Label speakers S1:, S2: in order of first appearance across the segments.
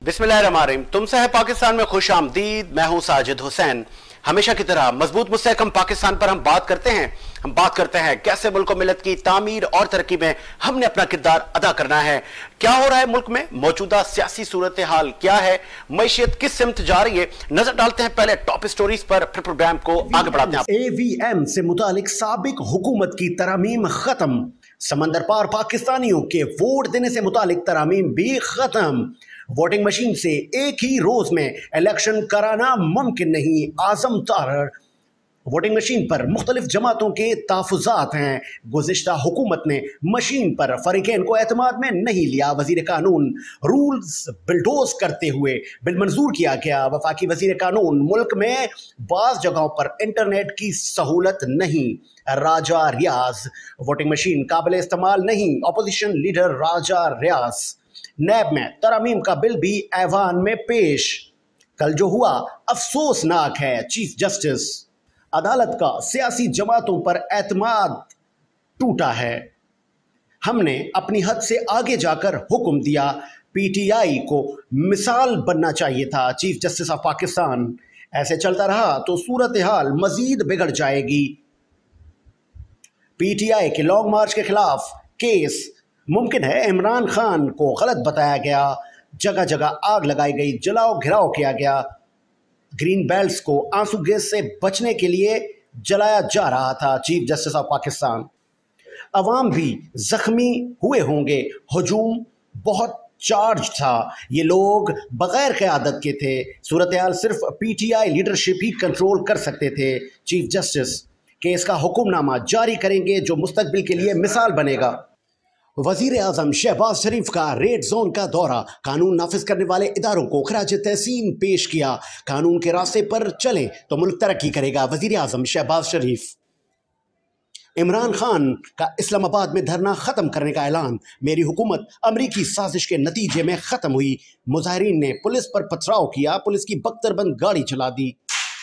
S1: बिस्मिल्लाहिर्रहमानिर्रहीम। तुमसे है पाकिस्तान में खुश आमदीद। मैं हूं साजिद हुसैन। हमेशा की तरह मजबूत मुस्तहकम पाकिस्तान पर हम बात करते हैं कैसे मुल्क को मिलत की तामीर और तरक्की में हमने अपना किरदार अदा करना है। क्या हो रहा है मुल्क में, मौजूदा सियासी सूरत हाल क्या है, मईशत किस सिमत जा रही है, नजर डालते हैं पहले टॉप स्टोरीज पर, फिर प्रोग्राम को आगे बढ़ाते हैं।
S2: AVM से मुतालिक साबिक हुकूमत की तरामीम खत्म। समंदर पार पाकिस्तानियों के वोट देने से मुतालिक तरामीम भी खत्म। वोटिंग मशीन से एक ही रोज में इलेक्शन कराना मुमकिन नहीं। आजम तारर वोटिंग मशीन पर मुख्तलिफ जमातों के तहफ़्फ़ुज़ात हैं। गुज़िश्ता हुकूमत ने मशीन पर फ़रीक़ैन को एतमाद में नहीं लिया। वज़ीर कानून रूल्स बिलडोज करते हुए बिल मंजूर किया गया। वफाकी वज़ीर कानून मुल्क में बाज़ जगहों पर इंटरनेट की सहूलत नहीं। राजा रियाज वोटिंग मशीन काबिल इस्तेमाल नहीं। अपोजिशन लीडर राजा रियाज। नैब में तरामीम का बिल भी ऐवान में पेश। कल जो हुआ अफसोसनाक है। चीफ जस्टिस अदालत का सियासी जमातों पर एतमाद टूटा है। हमने अपनी हद से आगे जाकर हुक्म दिया। PTI को मिसाल बनना चाहिए था। Chief justice of Pakistan. ऐसे चलता रहा तो सूरत हाल मजीद बिगड़ जाएगी। PTI के लॉन्ग मार्च के खिलाफ केस। मुमकिन है इमरान खान को गलत बताया गया। जगह जगह आग लगाई गई, जलाओ घिराव किया गया। ग्रीन बेल्ट्स को आंसू गैस से बचने के लिए जलाया जा रहा था। Chief justice of Pakistan. अवाम भी जख्मी हुए होंगे। हजूम बहुत चार्ज था। ये लोग बगैर क़यादत के थे। सूरत हाल सिर्फ PTI लीडरशिप ही कंट्रोल कर सकते थे। चीफ जस्टिस केस का हुक्मनामा जारी करेंगे जो मुस्तकबिल के लिए मिसाल बनेगा। वज़ीर आज़म शहबाज शरीफ का रेड जोन का दौरा। कानून नाफिज करने वाले इदारों को खराज तहसीन पेश किया। कानून के रास्ते पर चलें तो मुल्क तरक्की करेगा। वज़ीर आज़म शहबाज शरीफ। इमरान खान का इस्लामाबाद में धरना ख़त्म करने का ऐलान। मेरी हुकूमत अमरीकी साजिश के नतीजे में ख़त्म हुई। मुजाहिरीन ने पुलिस पर पथराव किया। पुलिस की बख्तरबंद गाड़ी चला दी।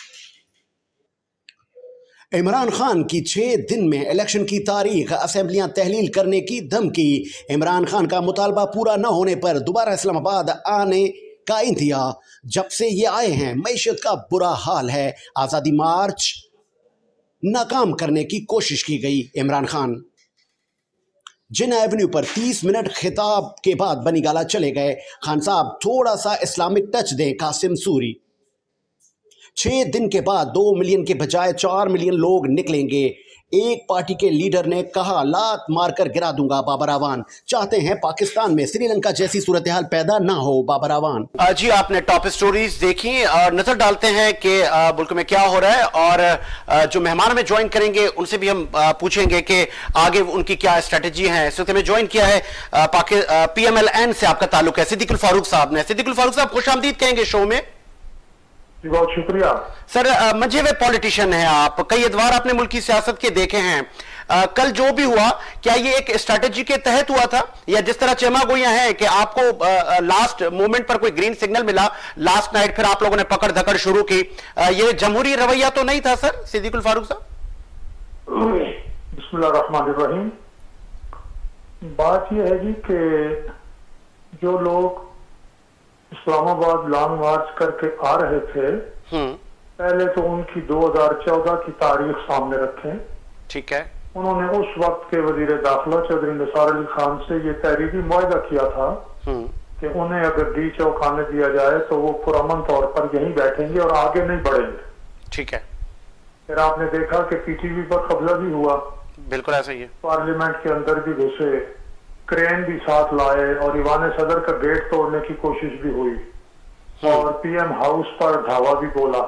S2: इमरान खान की 6 दिन में इलेक्शन की तारीख। असेंबलियां तहलील करने की धमकी। इमरान खान का मुतालबा पूरा न होने पर दोबारा इस्लामाबाद आने का इंतहा। जब से ये आए हैं मईशत का बुरा हाल है। आज़ादी मार्च नाकाम करने की कोशिश की गई। इमरान खान जिन एवेन्यू पर 30 मिनट खिताब के बाद बनी गाला चले गए। खान साहब थोड़ा सा इस्लामिक टच दें। कासिम सूरी। 6 दिन के बाद 2 मिलियन के बजाय 4 मिलियन लोग निकलेंगे। एक पार्टी के लीडर ने कहा लात मारकर गिरा दूंगा। बाबर आवान चाहते हैं पाकिस्तान में श्रीलंका जैसी सूरत हाल पैदा ना हो। बाबर आवान
S1: जी, आपने टॉप स्टोरीज देखी और नजर डालते हैं कि मुल्क में क्या हो रहा है। और जो मेहमान हमें ज्वाइन करेंगे उनसे भी हम पूछेंगे कि आगे उनकी क्या स्ट्रेटेजी है। इस वक्त हमें ज्वाइन किया है PMLN से आपका ताल्लुक है सिद्दीकुल फारूक साहब ने। सिद्दीकुल फारूक साहब खुश आमदीद कहेंगे शो में।
S3: जी बहुत शुक्रिया
S1: सर। मंजे हुए पॉलिटिशियन हैं आप, कई अदवार आपने मुल्क की सियासत के देखे हैं। कल जो भी हुआ क्या ये एक स्ट्रेटेजी के तहत हुआ था या जिस तरह चेमा गोइयां हैं कि आपको लास्ट मोमेंट पर कोई ग्रीन सिग्नल मिला, लास्ट नाइट फिर आप लोगों ने पकड़ धकड़ शुरू की, ये जमहूरी रवैया तो नहीं था सर सिद्दीकुल फारूक साहब?
S3: बिस्मिल्लाहिर्रहमानिर्रहीम। बात यह है जी कि जो लोग इस्लामाबाद लॉन्ग मार्च करके आ रहे थे, पहले तो उनकी 2014 की तारीख सामने रखें।
S1: ठीक है।
S3: उन्होंने उस वक्त के वजीर दाखिला चौधरी निसार अली खान से ये तहरीरी मुआहदा किया था कि उन्हें अगर डी चौक आने दिया जाए तो वो पुरअमन तौर पर यहीं बैठेंगे और आगे नहीं बढ़ेंगे।
S1: ठीक है।
S3: फिर आपने देखा कि PTV पर कब्जा भी हुआ।
S1: बिल्कुल ऐसा ही है।
S3: पार्लियामेंट के अंदर भी घुसे, क्रेन भी साथ लाए और ईवान सदर का गेट तोड़ने की कोशिश भी हुई और PM हाउस पर धावा भी बोला।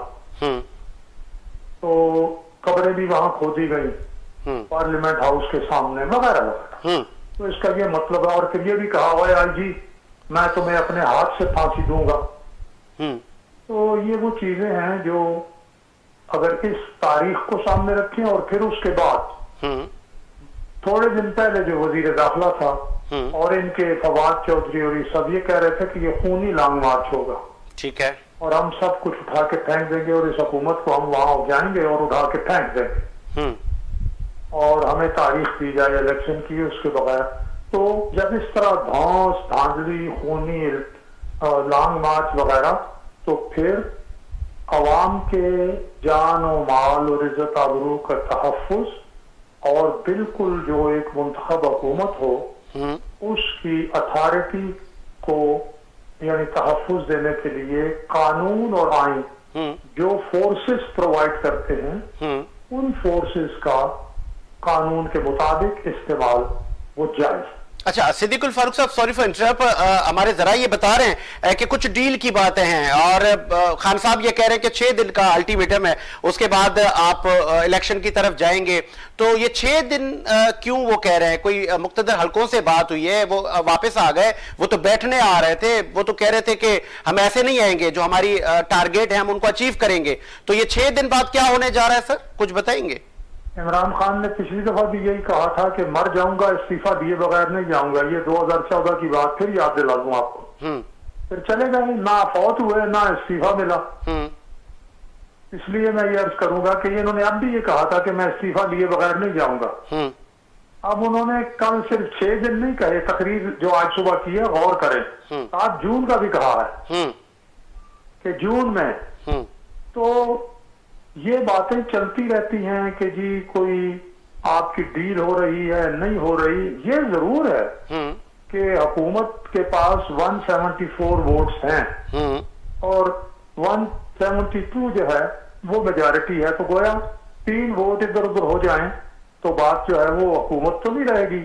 S3: तो कब्रें भी वहां खोदी गई पार्लियामेंट हाउस के सामने वगैरह। तो इसका ये मतलब है। और फिर ये भी कहा हुआ है जी मैं तुम्हें अपने हाथ से फांसी दूंगा। तो ये वो चीजें हैं जो अगर इस तारीख को सामने रखें और फिर उसके बाद थोड़े दिन पहले जो वजीर दाखिला था और इनके फवाद चौधरी और ये सब ये कह रहे थे कि ये खूनी लॉन्ग मार्च होगा।
S1: ठीक है।
S3: और हम सब कुछ उठा के फेंक देंगे और इस हुकूमत को हम वहां जाएंगे और उठा के फेंक देंगे और हमें तारीख दी जाए इलेक्शन की उसके बगैर। तो जब इस तरह धौंस धांधली खूनी लॉन्ग मार्च वगैरह, तो फिर अवाम के जान और माल और इज्जत आबरू का तहफ़्फ़ुज़ और बिल्कुल जो एक मुंतखब हुकूमत हो उसकी अथॉरिटी को यानी तहफ़्फ़ुज़ देने के लिए कानून और आइन जो फोर्सेस प्रोवाइड करते हैं उन फोर्सेस का कानून के मुताबिक इस्तेमाल वो जायज।
S1: अच्छा सिद्दीकुल फारूक साहब, सॉरी फॉर इंटरप्ट, हमारे जरा ये बता रहे हैं कि कुछ डील की बातें हैं और खान साहब ये कह रहे हैं कि 6 दिन का अल्टीमेटम है, उसके बाद आप इलेक्शन की तरफ जाएंगे। तो ये 6 दिन क्यों वो कह रहे हैं? कोई मुख्तदर हलकों से बात हुई है? वो वापस आ गए? वो तो बैठने आ रहे थे, वो तो कह रहे थे कि हम ऐसे नहीं आएंगे, जो हमारी टारगेट है हम उनको अचीव करेंगे। तो ये 6 दिन बाद क्या होने जा रहा है सर, कुछ बताएंगे?
S3: इमरान खान ने पिछली दफा भी यही कहा था कि मर जाऊंगा, इस्तीफा दिए बगैर नहीं जाऊंगा। ये 2014 की बात फिर याद दिला दूं आपको। फिर चले गए, ना फौत हुए ना इस्तीफा मिला। इसलिए मैं ये अर्ज करूंगा कि इन्होंने अब भी ये कहा था कि मैं इस्तीफा लिए बगैर नहीं जाऊंगा। अब उन्होंने कल सिर्फ 6 दिन नहीं कहे, तकरीर जो आज सुबह की है गौर करें, 7 जून का भी कहा है कि जून में। तो ये बातें चलती रहती हैं कि जी कोई आपकी डील हो रही है, नहीं हो रही। ये जरूर है कि हुकूमत के पास 174 वोट्स हैं और 172 जो है वो मेजॉरिटी है। तो गोया 3 वोट इधर उधर हो जाएं तो बात जो है वो हुकूमत तो नहीं रहेगी।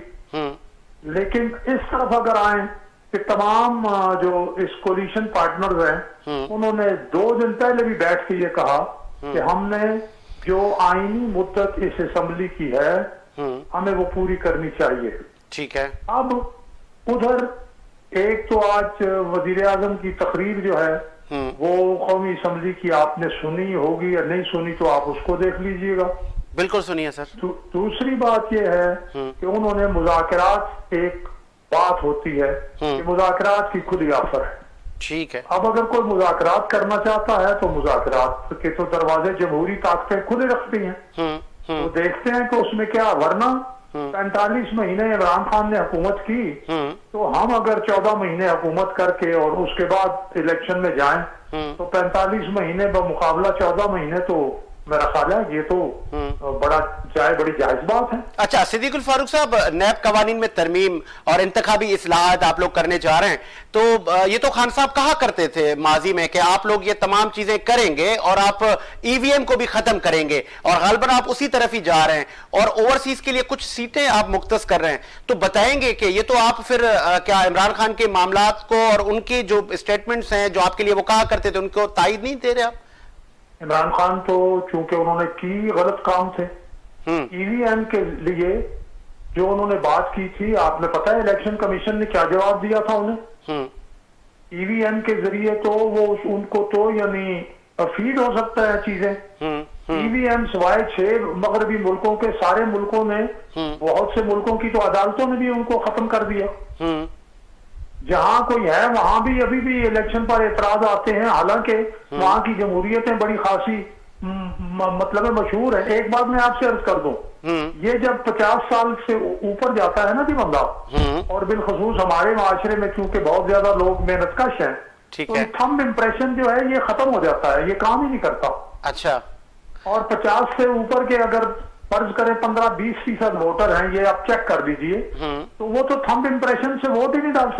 S3: लेकिन इस तरफ अगर आए कि तमाम जो इस कोलिशन पार्टनर्स हैं उन्होंने 2 दिन पहले भी बैठ के ये कहा कि हमने जो आईनी मुद्दत इस असेंबली की है हमें वो पूरी करनी चाहिए।
S1: ठीक है।
S3: अब उधर एक तो आज वजीर आजम की तकरीर जो है वो कौमी असेंबली की आपने सुनी होगी या नहीं सुनी, तो आप उसको देख लीजिएगा।
S1: बिल्कुल सुनिए सर।
S3: दूसरी बात यह है कि उन्होंने मुज़ाकरात, एक बात होती है कि मुज़ाकरात की खुली ऑफर है।
S1: ठीक है।
S3: अब अगर कोई मुज़ाकरात करना चाहता है तो मुज़ाकरात के तो दरवाजे जमहूरी ताकतें खुले रखती हैं। तो देखते हैं कि उसमें क्या, वरना 45 महीने इमरान खान ने हुकूमत की तो हम अगर 14 महीने हुकूमत करके और उसके बाद इलेक्शन में जाएं तो 45 महीने बमुकाबला 14 महीने तो मेरा ख्याल है ये तो बड़ी जायज बात है।
S1: अच्छा सिद्दीकुल फारूक साहब, नैब कवानीन में तरमीम और इंतखाबी इस्लाहात आप लोग करने जा रहे हैं, तो ये तो खान साहब कहा करते थे माजी में कि आप लोग ये तमाम चीजें करेंगे और आप ईवीएम को भी खत्म करेंगे और गालबन आप उसी तरफ ही जा रहे हैं और ओवरसीज के लिए कुछ सीटें आप मुख्तस कर रहे हैं। तो बताएंगे कि ये तो आप फिर क्या इमरान खान के मामलात को और उनके जो स्टेटमेंट्स हैं जो आपके लिए वो कहा करते थे उनको तायद नहीं दे रहे आप?
S3: इमरान खान तो चूंकि उन्होंने की गलत काम थे, ईवीएम के लिए जो उन्होंने बात की थी, आपने पता है इलेक्शन कमीशन ने क्या जवाब दिया था उन्हें? ईवीएम के जरिए तो वो उनको तो यानी फीड हो सकता है चीजें। ईवीएम सिवाय 6 मगरबी मुल्कों के सारे मुल्कों ने, बहुत से मुल्कों की तो अदालतों ने भी उनको खत्म कर दिया। जहां कोई है वहां भी अभी भी इलेक्शन पर एतराज आते हैं, हालांकि वहां की जमहूरियतें बड़ी खासी मतलब मशहूर है। एक बात मैं आपसे अर्ज कर दूं, ये जब 50 साल से ऊपर जाता है ना जी बंदा, और बिलखसूस हमारे माशरे में चूंकि बहुत ज्यादा लोग मेहनतकश हैं, तो थंब इम्प्रेशन जो है ये खत्म हो जाता है, ये काम ही नहीं करता।
S1: अच्छा।
S3: और 50 से ऊपर के अगर फर्ज करें 15-20% वोटर हैं, ये आप चेक कर लीजिए, तो वो तो थंब इम्प्रेशन से वोट ही नहीं डाल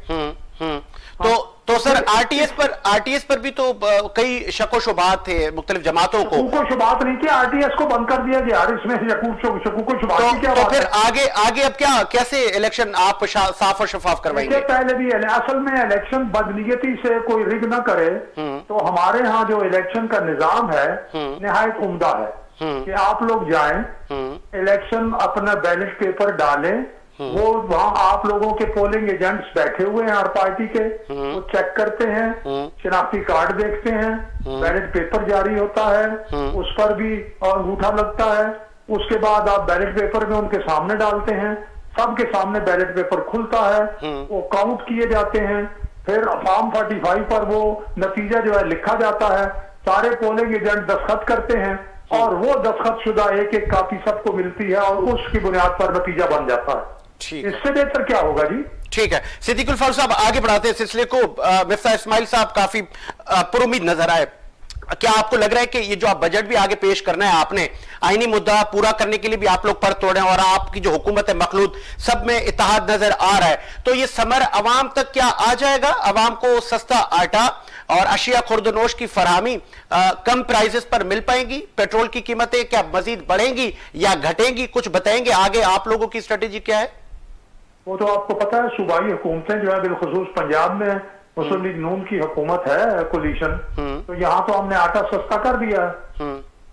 S3: सकेंगे।
S1: तो सर आरटीएस पर भी तो कई शको शुबात थे मुख्तलिफ जमातों को।
S3: शुबात नहीं थी, आरटीएस को बंद कर दिया गया, इसमें शको शुबात की क्या
S1: बात? तो फिर आगे अब क्या, कैसे इलेक्शन आप साफ और शफाफ करवाएंगे?
S3: पहले भी असल में इलेक्शन बदनीयती से कोई रिग न करे, तो हमारे यहाँ जो इलेक्शन का निजाम है निहायत उम्दा है कि आप लोग जाएं, इलेक्शन अपना बैलेट पेपर डालें, वो वहाँ आप लोगों के पोलिंग एजेंट्स बैठे हुए हैं हर पार्टी के, वो चेक करते हैं, शिनाख्ती कार्ड देखते हैं, बैलेट पेपर जारी होता है, उस पर भी अंगूठा लगता है, उसके बाद आप बैलेट पेपर में उनके सामने डालते हैं, सबके सामने बैलेट पेपर खुलता है, वो काउंट किए जाते हैं, फिर फॉर्म 45 पर वो नतीजा जो है लिखा जाता है, सारे पोलिंग एजेंट दस्तखत करते हैं और वो दस्तखत शुदा एक कॉपी सबको मिलती है और उसकी बुनियाद पर नतीजा बन जाता है। इससे बेहतर क्या होगा जी?
S1: ठीक है, सिद्दीकुल फारूक साहब आगे बढ़ाते हैं सिलसिले को। मिफ्ताह इस्माइल साहब काफी पुरुम्मीद नजर आए। क्या आपको लग रहा है कि ये जो आप बजट भी आगे पेश करना है, आपने आईनी मुद्दा पूरा करने के लिए भी आप लोग पर तोड़े और आपकी जो हुकूमत है मखलूत सब में इत्तेहाद नजर आ रहा है, तो ये समर अवाम तक क्या आ जाएगा? अवाम को सस्ता आटा और अशिया खुर्दनोश की फरहमी कम प्राइसेस पर मिल पाएंगी? पेट्रोल की कीमतें क्या मजीद बढ़ेंगी या घटेंगी? कुछ बताएंगे आगे आप लोगों की स्ट्रेटेजी क्या है?
S3: वो तो आपको पता है, सूबाई हुकूमतें जो है बिलखुसूस पंजाब में मुस्लिम लीग नून की हुकूमत है कोलिशन, तो यहाँ तो हमने आटा सस्ता कर दिया है।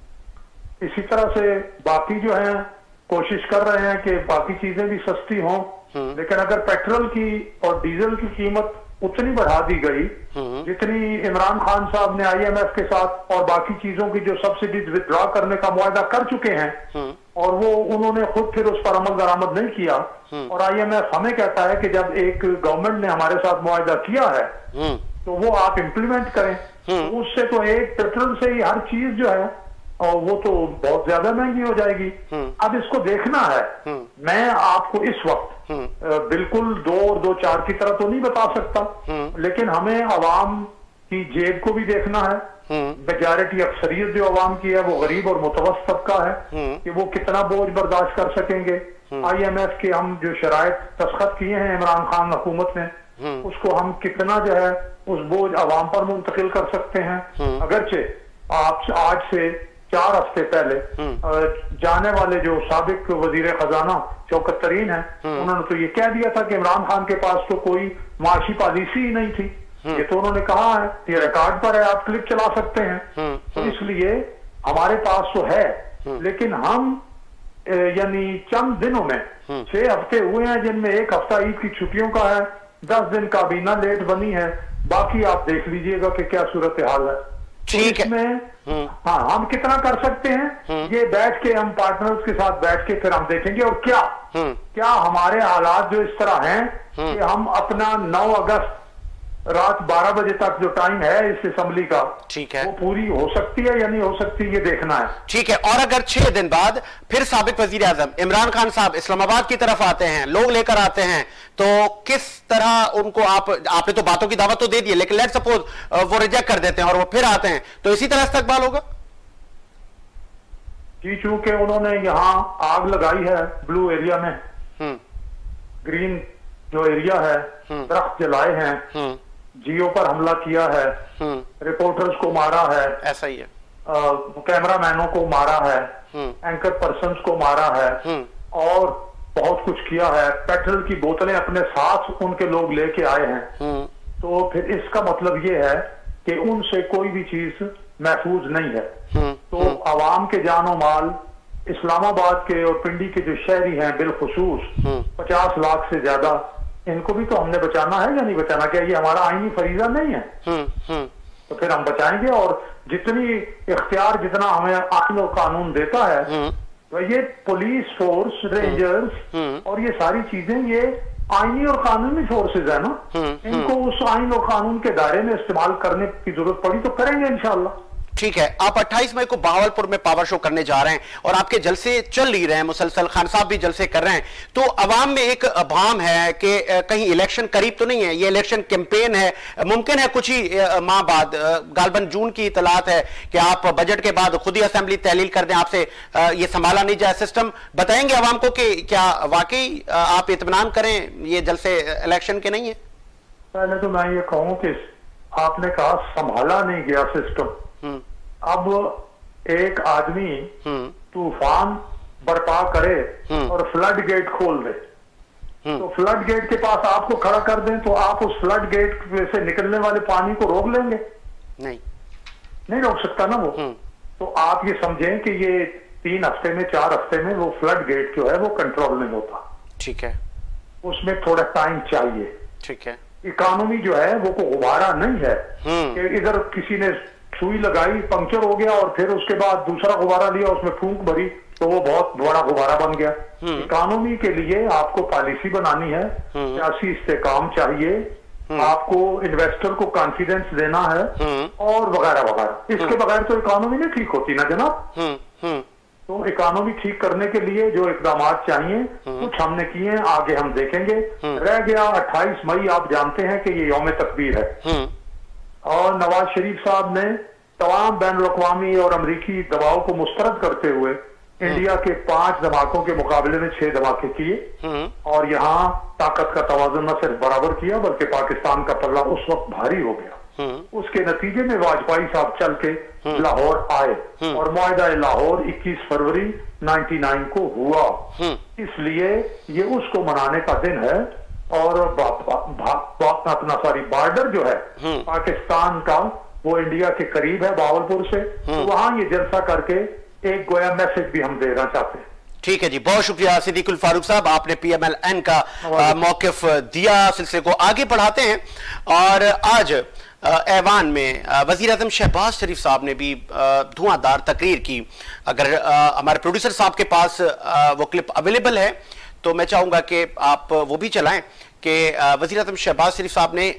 S3: इसी तरह से बाकी जो है कोशिश कर रहे हैं कि बाकी चीजें भी सस्ती हों, लेकिन अगर पेट्रोल की और डीजल की कीमत उतनी बढ़ा दी गई जितनी इमरान खान साहब ने IMF के साथ और बाकी चीजों की जो सब्सिडीज विथड्रॉ करने का मुआहदा कर चुके हैं और वो उन्होंने खुद फिर उस पर अमल दरामद नहीं किया, और IMF हमें कहता है कि जब एक गवर्नमेंट ने हमारे साथ मुआहदा किया है तो वो आप इम्प्लीमेंट करें, तो उससे तो एक पेट्रोल से ही हर चीज जो है और वो तो बहुत ज्यादा महंगी हो जाएगी। अब इसको देखना है। मैं आपको इस वक्त बिल्कुल 2 और 2 4 की तरह तो नहीं बता सकता, लेकिन हमें अवाम की जेब को भी देखना है। मेजॉरिटी अक्सरियत जो अवाम की है वो गरीब और मुतवस्सित तबका है कि वो कितना बोझ बर्दाश्त कर सकेंगे। IMF के हम जो शराइत दस्तखत किए हैं इमरान खान हुकूमत ने, उसको हम कितना जो है उस बोझ अवाम पर मुंतकिल कर सकते हैं। अगरचे आप आज से 4 हफ्ते पहले जाने वाले जो साबिक वजीर खजाना शौकत तरीन है, उन्होंने तो ये कह दिया था कि इमरान खान के पास तो कोई माशी पॉलिसी ही नहीं थी। ये तो उन्होंने कहा है, ये रिकॉर्ड पर है, आप क्लिप चला सकते हैं। तो इसलिए हमारे पास तो है, लेकिन हम यानी चंद दिनों में 6 हफ्ते हुए हैं जिनमें 1 हफ्ता ईद की छुट्टियों का है, 10 दिन काबीना लेट बनी है, बाकी आप देख लीजिएगा कि क्या सूरत हाल है।
S1: ठीक है।
S3: इसमें हाँ हम कितना कर सकते हैं, ये बैठ के हम पार्टनर्स के साथ बैठ के फिर हम देखेंगे। और क्या हमारे हालात जो इस तरह हैं कि हम अपना 9 अगस्त रात 12 बजे तक जो टाइम है इस असेंबली का,
S1: ठीक है,
S3: वो पूरी हो सकती है या नहीं हो सकती, ये देखना है।
S1: ठीक है। और अगर 6 दिन बाद फिर साबिक वजीर आजम इमरान खान साहब इस्लामाबाद की तरफ आते हैं, लोग लेकर आते हैं, तो किस तरह उनको आपने तो बातों की दावत तो दे दी है, लेकिन लेट सपोज वो रिजेक्ट कर देते हैं और वो फिर आते हैं, तो इसी तरह इस्तकबाल होगा?
S3: जी, चूंकि उन्होंने यहाँ आग लगाई है ब्लू एरिया में, ग्रीन जो एरिया है, दरख्त जलाए हैं, जियो पर हमला किया है, रिपोर्टर्स को मारा है,
S1: ऐसा ही है,
S3: कैमरामैनों को मारा है, एंकर पर्सन्स को मारा है, और बहुत कुछ किया है। पेट्रोल की बोतलें अपने साथ उनके लोग लेके आए हैं, तो फिर इसका मतलब ये है कि उनसे कोई भी चीज महफूज नहीं है। तो आवाम के जानो माल, इस्लामाबाद के और पिंडी के जो शहरी हैं बिलखुसूस 50 लाख से ज्यादा, इनको भी तो हमने बचाना है या नहीं बचाना? क्या ये हमारा आईनी फरीजा नहीं है? तो फिर हम बचाएंगे, और जितनी इख्तियार जितना हमें आईन और कानून देता है, तो ये पुलिस फोर्स, रेंजर्स और ये सारी चीजें ये आईनी और कानूनी फोर्सेज है ना, इनको उस आईन और कानून के दायरे में इस्तेमाल करने की जरूरत पड़ी तो करेंगे इंशाल्लाह।
S1: ठीक है। आप 28 मई को बहावलपुर में पावर शो करने जा रहे हैं और आपके जलसे चल ही रहे हैं मुसलसल, खान साहब भी जलसे कर रहे हैं, तो अवाम में एक अभाम है कि कहीं इलेक्शन करीब तो नहीं है, ये इलेक्शन कैंपेन है, मुमकिन है कुछ ही माह बाद, गालबन जून की इतलात है कि आप बजट के बाद खुद ही असेंबली तहलील कर दें, आपसे ये संभाला नहीं जाए सिस्टम। बताएंगे अवाम को कि क्या वाकई आप इत्मीनान करें ये जलसे इलेक्शन के नहीं है?
S3: पहले तो मैं ये कहूँ कि आपने कहा संभाला नहीं गया सिस्टम। अब एक आदमी तूफान बर्पा करे और फ्लड गेट खोल दे, तो फ्लड गेट के पास आपको खड़ा कर दें तो आप उस फ्लड गेट से निकलने वाले पानी को रोक लेंगे? नहीं रोक सकता ना वो। तो आप ये समझें कि ये 3 हफ्ते में 4 हफ्ते में वो फ्लड गेट जो है वो कंट्रोल नहीं होता।
S1: ठीक है,
S3: उसमें थोड़ा टाइम चाहिए।
S1: ठीक है।
S3: इकोनॉमी जो है वो को गुब्बारा नहीं है कि इधर किसी ने सुई लगाई, पंक्चर हो गया और फिर उसके बाद दूसरा गुब्बारा लिया, उसमें फूंक भरी तो वो बहुत बड़ा गुब्बारा बन गया। इकोनॉमी के लिए आपको पॉलिसी बनानी है, सियासी इस्तेकाम चाहिए, आपको इन्वेस्टर को कॉन्फिडेंस देना है और वगैरह वगैरह। इसके बगैर तो इकोनॉमी नहीं ठीक होती ना जनाब। तो इकोनॉमी ठीक करने के लिए जो इकदाम चाहिए कुछ हमने किए, आगे हम देखेंगे। रह गया 28 मई, आप जानते हैं कि ये यौम तकबीर है और नवाज शरीफ साहब ने तमाम बैनुल-अक़वामी और अमरीकी दबाव को मुस्तरद करते हुए इंडिया के 5 धमाकों के मुकाबले में 6 धमाके किए और यहाँ ताकत का तवाज़ुन न सिर्फ बराबर किया बल्कि पाकिस्तान का पल्ला उस वक्त भारी हो गया। उसके नतीजे में वाजपेयी साहब चल के लाहौर आए और मुआहिदा लाहौर 21 फरवरी 99 को हुआ। इसलिए ये उसको मनाने का दिन है और अपना बॉर्डर जो है पाकिस्तान का वो इंडिया के करीब है बावलपुर से, तो वहां ये जलसा करके एक गोया मैसेज भी हम देना चाहते हैं।
S1: ठीक है जी, बहुत शुक्रिया सिद्दीकुल फारूक साहब, आपने PMLN का मौकिफ दिया। सिलसिले को आगे बढ़ाते हैं और आज ऐवान में वजीर आज़म शहबाज शरीफ साहब ने भी धुआंधार तकरीर की। अगर हमारे प्रोड्यूसर साहब के पास वो क्लिप अवेलेबल है तो मैं चाहूंगा कि आप वो भी चलाएं कि वजीर आज़म शहबाज शरीफ साहब ने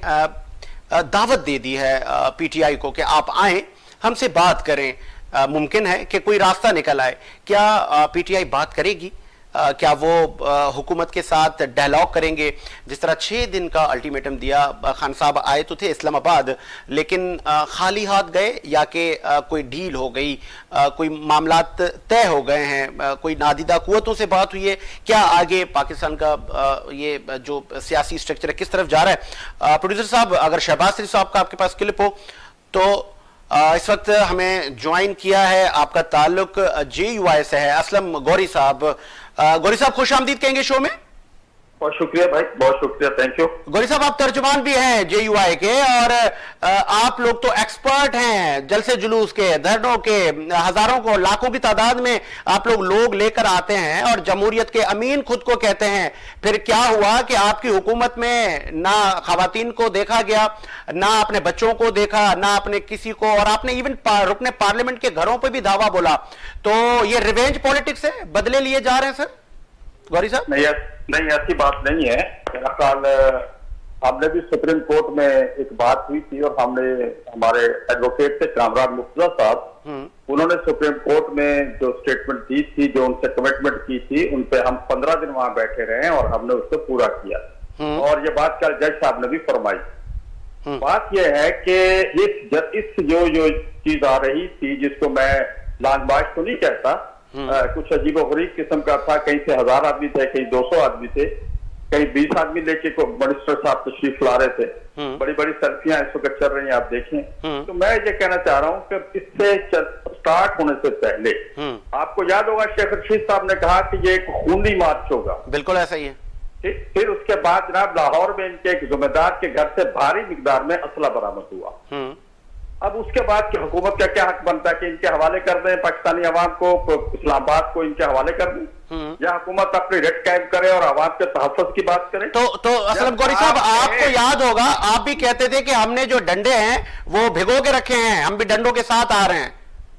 S1: दावत दे दी है PTI को कि आप आए, हमसे बात करें। मुमकिन है कि कोई रास्ता निकल आए। क्या PTI बात करेगी? क्या वो हुकूमत के साथ डायलॉग करेंगे? जिस तरह 6 दिन का अल्टीमेटम दिया, खान साहब आए तो थे इस्लामाबाद लेकिन खाली हाथ गए, या कि कोई डील हो गई, कोई मामलात तय हो गए हैं, कोई नादीदा कुव्वतों से बात हुई है? क्या आगे पाकिस्तान का ये जो सियासी स्ट्रक्चर है किस तरफ जा रहा है? प्रोड्यूसर साहब, अगर शहबाज शरीफ साहब का आपके पास क्लिप हो तो इस वक्त हमें ज्वाइन किया है, आपका ताल्लुक JUI से है, असलम गौरी साहब। गौरी साहब खुश आमदीद कहेंगे शो में।
S4: बहुत शुक्रिया भाई, बहुत शुक्रिया, थैंक यू।
S1: गौरी साहब, आप तर्जुमान भी हैं JUI के और आप लोग तो एक्सपर्ट हैं जलसे जुलूस के, धरनों के, हजारों को लाखों की तादाद में आप लोग लेकर आते हैं और जमहूरियत के अमीन खुद को कहते हैं। फिर क्या हुआ कि आपकी हुकूमत में ना खवातीन को देखा गया, ना अपने बच्चों को देखा, ना अपने किसी को, और आपने इवन रुकने पार्लियामेंट के घरों पर भी धावा बोला। तो ये रिवेंज पॉलिटिक्स है, बदले लिए जा रहे हैं सर गौरी साहब?
S4: नहीं, ऐसी बात नहीं है। मेरा ख्याल हमने भी सुप्रीम कोर्ट में एक बात हुई थी और हमने हमारे एडवोकेट थे कामरान मुर्तजा साहब, उन्होंने सुप्रीम कोर्ट में जो स्टेटमेंट दी थी, जो उनसे कमिटमेंट की थी, उन पे हम 15 दिन वहां बैठे रहे और हमने उसको पूरा किया। और ये बात कल जज साहब ने भी फरमाई। बात यह है कि इस जो चीज आ रही थी, जिसको मैं लांगबाज तो नहीं कहता, कुछ अजीबोगरीब किस्म का था। कहीं से 1000 आदमी थे, कहीं 200 आदमी थे, कहीं 20 आदमी लेके मिनिस्टर साहब तशरीफ ला रहे थे। बड़ी बड़ी सेल्फियां इस वक्त चल रही हैं, आप देखें। तो मैं ये कहना चाह रहा हूं कि इससे स्टार्ट होने से पहले आपको याद होगा शेख रशीद साहब ने कहा कि ये एक खूनी मार्च होगा।
S1: बिल्कुल ऐसा ही है।
S4: फिर उसके बाद जनाब लाहौर में इनके एक जिम्मेदार के घर से भारी मिकदार में असला बरामद हुआ। अब उसके बाद की हुकूमत का क्या हक बनता है कि इनके हवाले कर दें पाकिस्तानी अवाम को, इस्लामाबाद को इनके हवाले कर दें, या हुकूमत अपनी रेट कायम करे और अवाम के तहफ़्फ़ुज़ की बात करे?
S1: तो असलम गौरी साहब, आपको याद होगा आप भी कहते थे कि हमने जो डंडे हैं वो भिगो के रखे हैं, हम भी डंडों के साथ आ रहे हैं।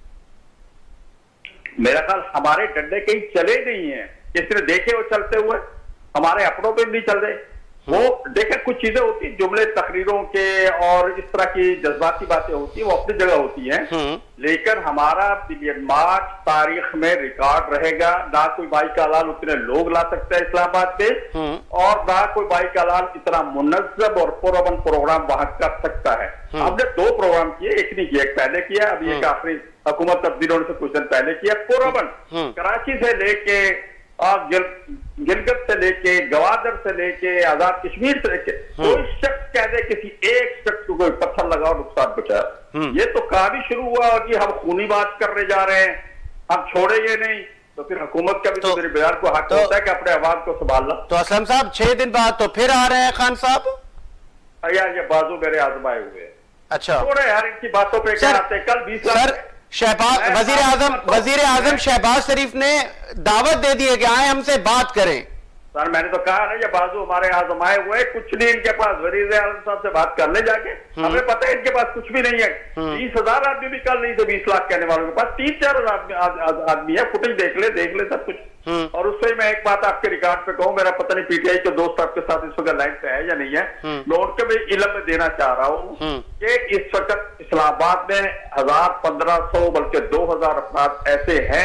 S4: मेरा ख्याल हमारे डंडे कहीं चले नहीं है, किसी ने देखे वो चलते हुए? हमारे अपनों पे नहीं चल रहे। वो देखे कुछ चीजें होती हैं, जुमले तकरीरों के और इस तरह की जज्बाती बातें होती हैं, वो अपनी जगह होती हैं, लेकिन हमारा मार्च तारीख में रिकॉर्ड रहेगा। ना कोई बाई का लाल उतने लोग ला सकते हैं इस्लामाबाद पे, और ना कोई बाई का लाल इतना मुनज़्ज़म और पुरअमन प्रोग्राम वहां कर सकता है। हमने 2 प्रोग्राम किए, एक नहीं किया, एक पहले किया, अभी एक आखिरी हुकूमत तब्दील होने से कुछ दिन पहले किया। पुरअमन कराची से लेके और गिलगित से लेके, गवादर से लेके, आजाद कश्मीर से लेके, कोई शख्स कह दे किसी एक शख्स को कोई पत्थर लगाओ नुकसान पहुंचाया, ये तो काम ही शुरू हुआ और कि हम खूनी बात करने जा रहे हैं, हम छोड़ेंगे नहीं। तो फिर हुकूमत का भी तो मेरे बिहार को हक होता है कि अपने आवाम को संभालना।
S1: तो असलम साहब 6 दिन बाद तो फिर आ रहे हैं खान साहब?
S4: यार ये बाजू मेरे आजमाए हुए।
S1: अच्छा,
S4: थोड़े यार इनकी बातों पर क्या आते हैं। कल 20 लाख
S1: वजीर आजम शहबाज शरीफ ने दावत दे दी है कि आए हमसे बात करें।
S4: सर मैंने तो कहा ना, ये बाजू हमारे आजमाए हुए, कुछ नहीं इनके पास। वजीर आजम साहब से बात कर ले जाके, हमें पता है इनके पास कुछ भी नहीं है। 20,000 आदमी भी कल नहीं थे, 20 लाख कहने वालों के पास 3-4 आदमी है। फुटेज देख ले सब कुछ। और उससे मैं एक बात आपके रिकॉर्ड पे कहूँ, मेरा पता नहीं PTI के दोस्त आपके साथ इस वक्त लाइन पे है या नहीं है, मैं उनके भी इल्म में देना चाह रहा हूँ कि इस वक्त इस्लामाबाद में 1000, 1500 बल्कि 2000 अफराद ऐसे हैं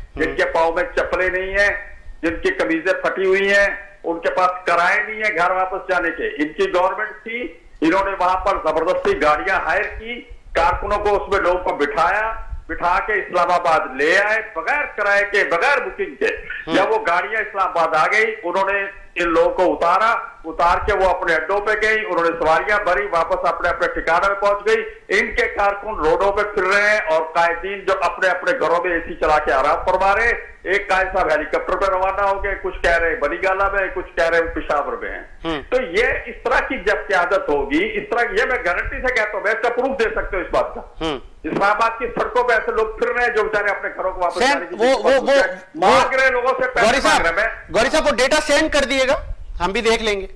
S4: जिनके पाँव में चप्पलें नहीं है, जिनकी कमीजें फटी हुई हैं, उनके पास किराए नहीं है घर वापस जाने के। इनकी गवर्नमेंट थी, इन्होंने वहां पर जबरदस्ती गाड़ियां हायर की, कारकुनों को उसमें लोगों को बिठा के इस्लामाबाद ले आए बगैर किराए के, बगैर बुकिंग के। जब वो गाड़ियां इस्लामाबाद आ गई, उन्होंने इन लोगों को उतार के वो अपने अड्डों पे गई, उन्होंने सवारियां भरी, वापस अपने अपने ठिकाने में पहुंच गई। इनके कारकुन रोडों पे फिर रहे हैं और कायदीन जो अपने अपने घरों में एसी चला के आराम फरमा रहे। एक कायद साहब हेलीकॉप्टर पे रवाना हो गए, कुछ कह रहे बनीगाला में, कुछ कह रहे पेशावर में हैं। तो ये इस तरह की जब क्यादत होगी, इस तरह, ये मैं गारंटी से कहता हूँ, मैं इसका प्रूफ दे सकते हो इस बात का। इस्लामाबाद की सड़कों पे ऐसे लोग फिर रहे हैं जो बेचारे अपने घरों को वापस जाने की मांग रहे लोगों से पैसे मांग रहे हैं।
S1: गौरी साहब वो डेटा सेंड कर दिएगा, हम भी देख लेंगे।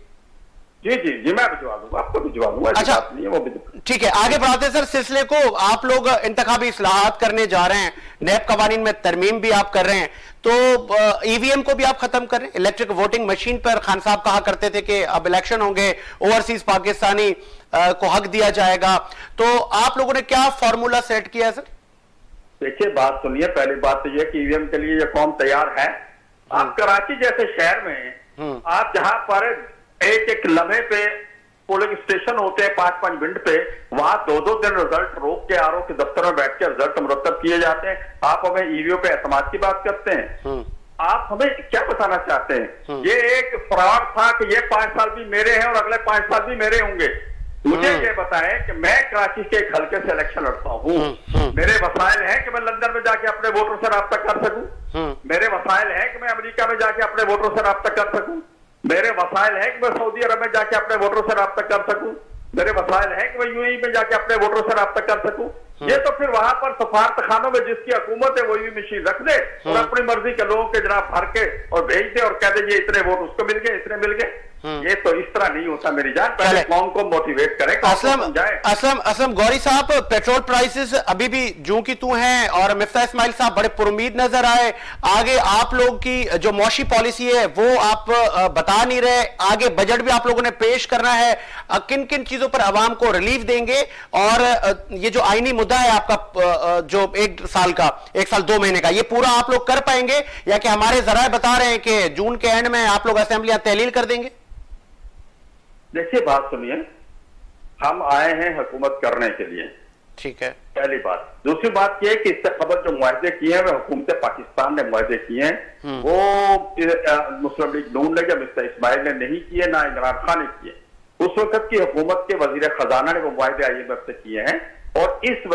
S4: जी मैं भिजवा दूंगा, आपको भिजवा दूंगा।
S1: अच्छा ठीक है, आगे बढ़ाते हैं सर सिलसिले को। आप लोग इंतखाबी इस्लाहात करने जा रहे हैं, नैब कवानीन में तरमीम भी आप कर रहे हैं, तो ईवीएम को भी आप खत्म कर रहे हैं। इलेक्ट्रिक वोटिंग मशीन पर खान साहब कहा करते थे कि अब इलेक्शन होंगे, ओवरसीज पाकिस्तानी को हक दिया जाएगा, तो आप लोगों ने क्या फॉर्मूला सेट किया है सर?
S4: देखिए बात सुनिए, पहली बात तो यह कि ईवीएम के लिए यह कौम तैयार है। आप कराची जैसे शहर में आप जहां पर एक लम्हे पे पोलिंग स्टेशन होते हैं 5-5 मिनट पे, वहां 2-2 दिन रिजल्ट रोक के आरओ के दफ्तर में बैठ के रिजल्ट मुरतब किए जाते हैं। आप हमें ईवीएम पे एतमाद की बात करते हैं। आप हमें क्या बताना चाहते हैं? ये एक फ्रॉड था कि ये 5 साल भी मेरे हैं और अगले 5 साल भी मेरे होंगे। मुझे ये बताएं कि मैं कराची के एक हल्के से इलेक्शन लड़ता हूँ, मेरे वसाइल हैं कि मैं लंदन में जाके अपने वोटरों से राब्ता कर सकूं, मेरे वसाइल हैं कि मैं अमेरिका में जाके अपने वोटरों से राब्ता कर सकूं, मेरे वसाइल है कि मैं सऊदी अरब में जाके अपने वोटरों से राब्ता कर सकूं, मेरे वसाइल है कि मैं यूएई में जाके अपने वोटरों से राब्ता कर सकूं। ये तो फिर वहां पर सफारतखानों में जिसकी हुकूमत है वही मशीन रख दे और अपनी मर्जी के लोगों के जनाब भर के और भेज दे और कह दे ये इतने वोट उसको मिल गए, इतने मिल गए। ये तो इस तरह नहीं होता मेरी जान। पहले कौम को मोटिवेट करें,
S1: असलम गौरी साहब, पेट्रोल प्राइसेस अभी भी जूं की तू हैं और मिफ्ता इस्माइल साहब बड़े पुरुमीद नजर आए। आगे आप लोगों की जो मौशी पॉलिसी है वो आप बता नहीं रहे, आगे बजट भी आप लोगों ने पेश करना है, किन किन चीजों पर आवाम को रिलीफ देंगे? और ये जो आईनी मुद्दा है आपका जो 1 साल का, 1 साल 2 महीने का, ये पूरा आप लोग कर पाएंगे या कि हमारे जराए बता रहे हैं कि जून के एंड में आप लोग असेंबलियां तहलील कर देंगे?
S4: देखिए बात सुनिए, हम आए हैं हुकूमत करने के लिए,
S1: ठीक है,
S4: पहली बात। दूसरी बात यह कि इससे खबर जो मुआहदे किए हैं वो हुकूमत पाकिस्तान ने मुआहदे किए हैं, वो मुस्लिम लीग नून ने या मिस्टर इस्माइल ने नहीं किए, ना इमरान खान ने किए। उस वक्त की हुकूमत के वजीर खजाना ने वो मुआहदे IMF से किए हैं और इस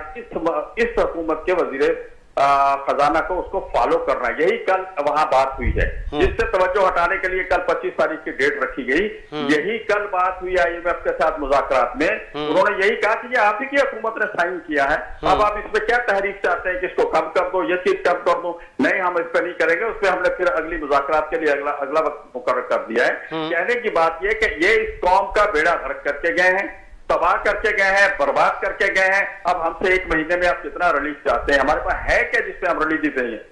S4: हुकूमत के वजीर खजाना को उसको फॉलो करना, यही कल वहां बात हुई है। जिससे तवज्जो हटाने के लिए कल 25 तारीख की डेट रखी गई, यही कल बात हुई IMF के साथ मुज़ाकरात में। उन्होंने यही कहा कि ये आप ही की हुकूमत ने साइन किया है, अब आप इसमें क्या तहरीक चाहते हैं कि इसको कम कर दो, ये चीज कम कर दो। नहीं, हम इस पर नहीं करेंगे, उस पर हमने फिर अगली मुज़ाकरात के लिए अगला वक्त मुकर्रर कर दिया है। कहने की बात यह कि ये इस कौम का बेड़ा गर्क करके गए हैं, तबाह करके गए हैं, बर्बाद करके गए हैं। अब हमसे 1 महीने में आप कितना रिलीफ चाहते हैं? हमारे पास है क्या जिसपे हम रिलीफ दे देंगे?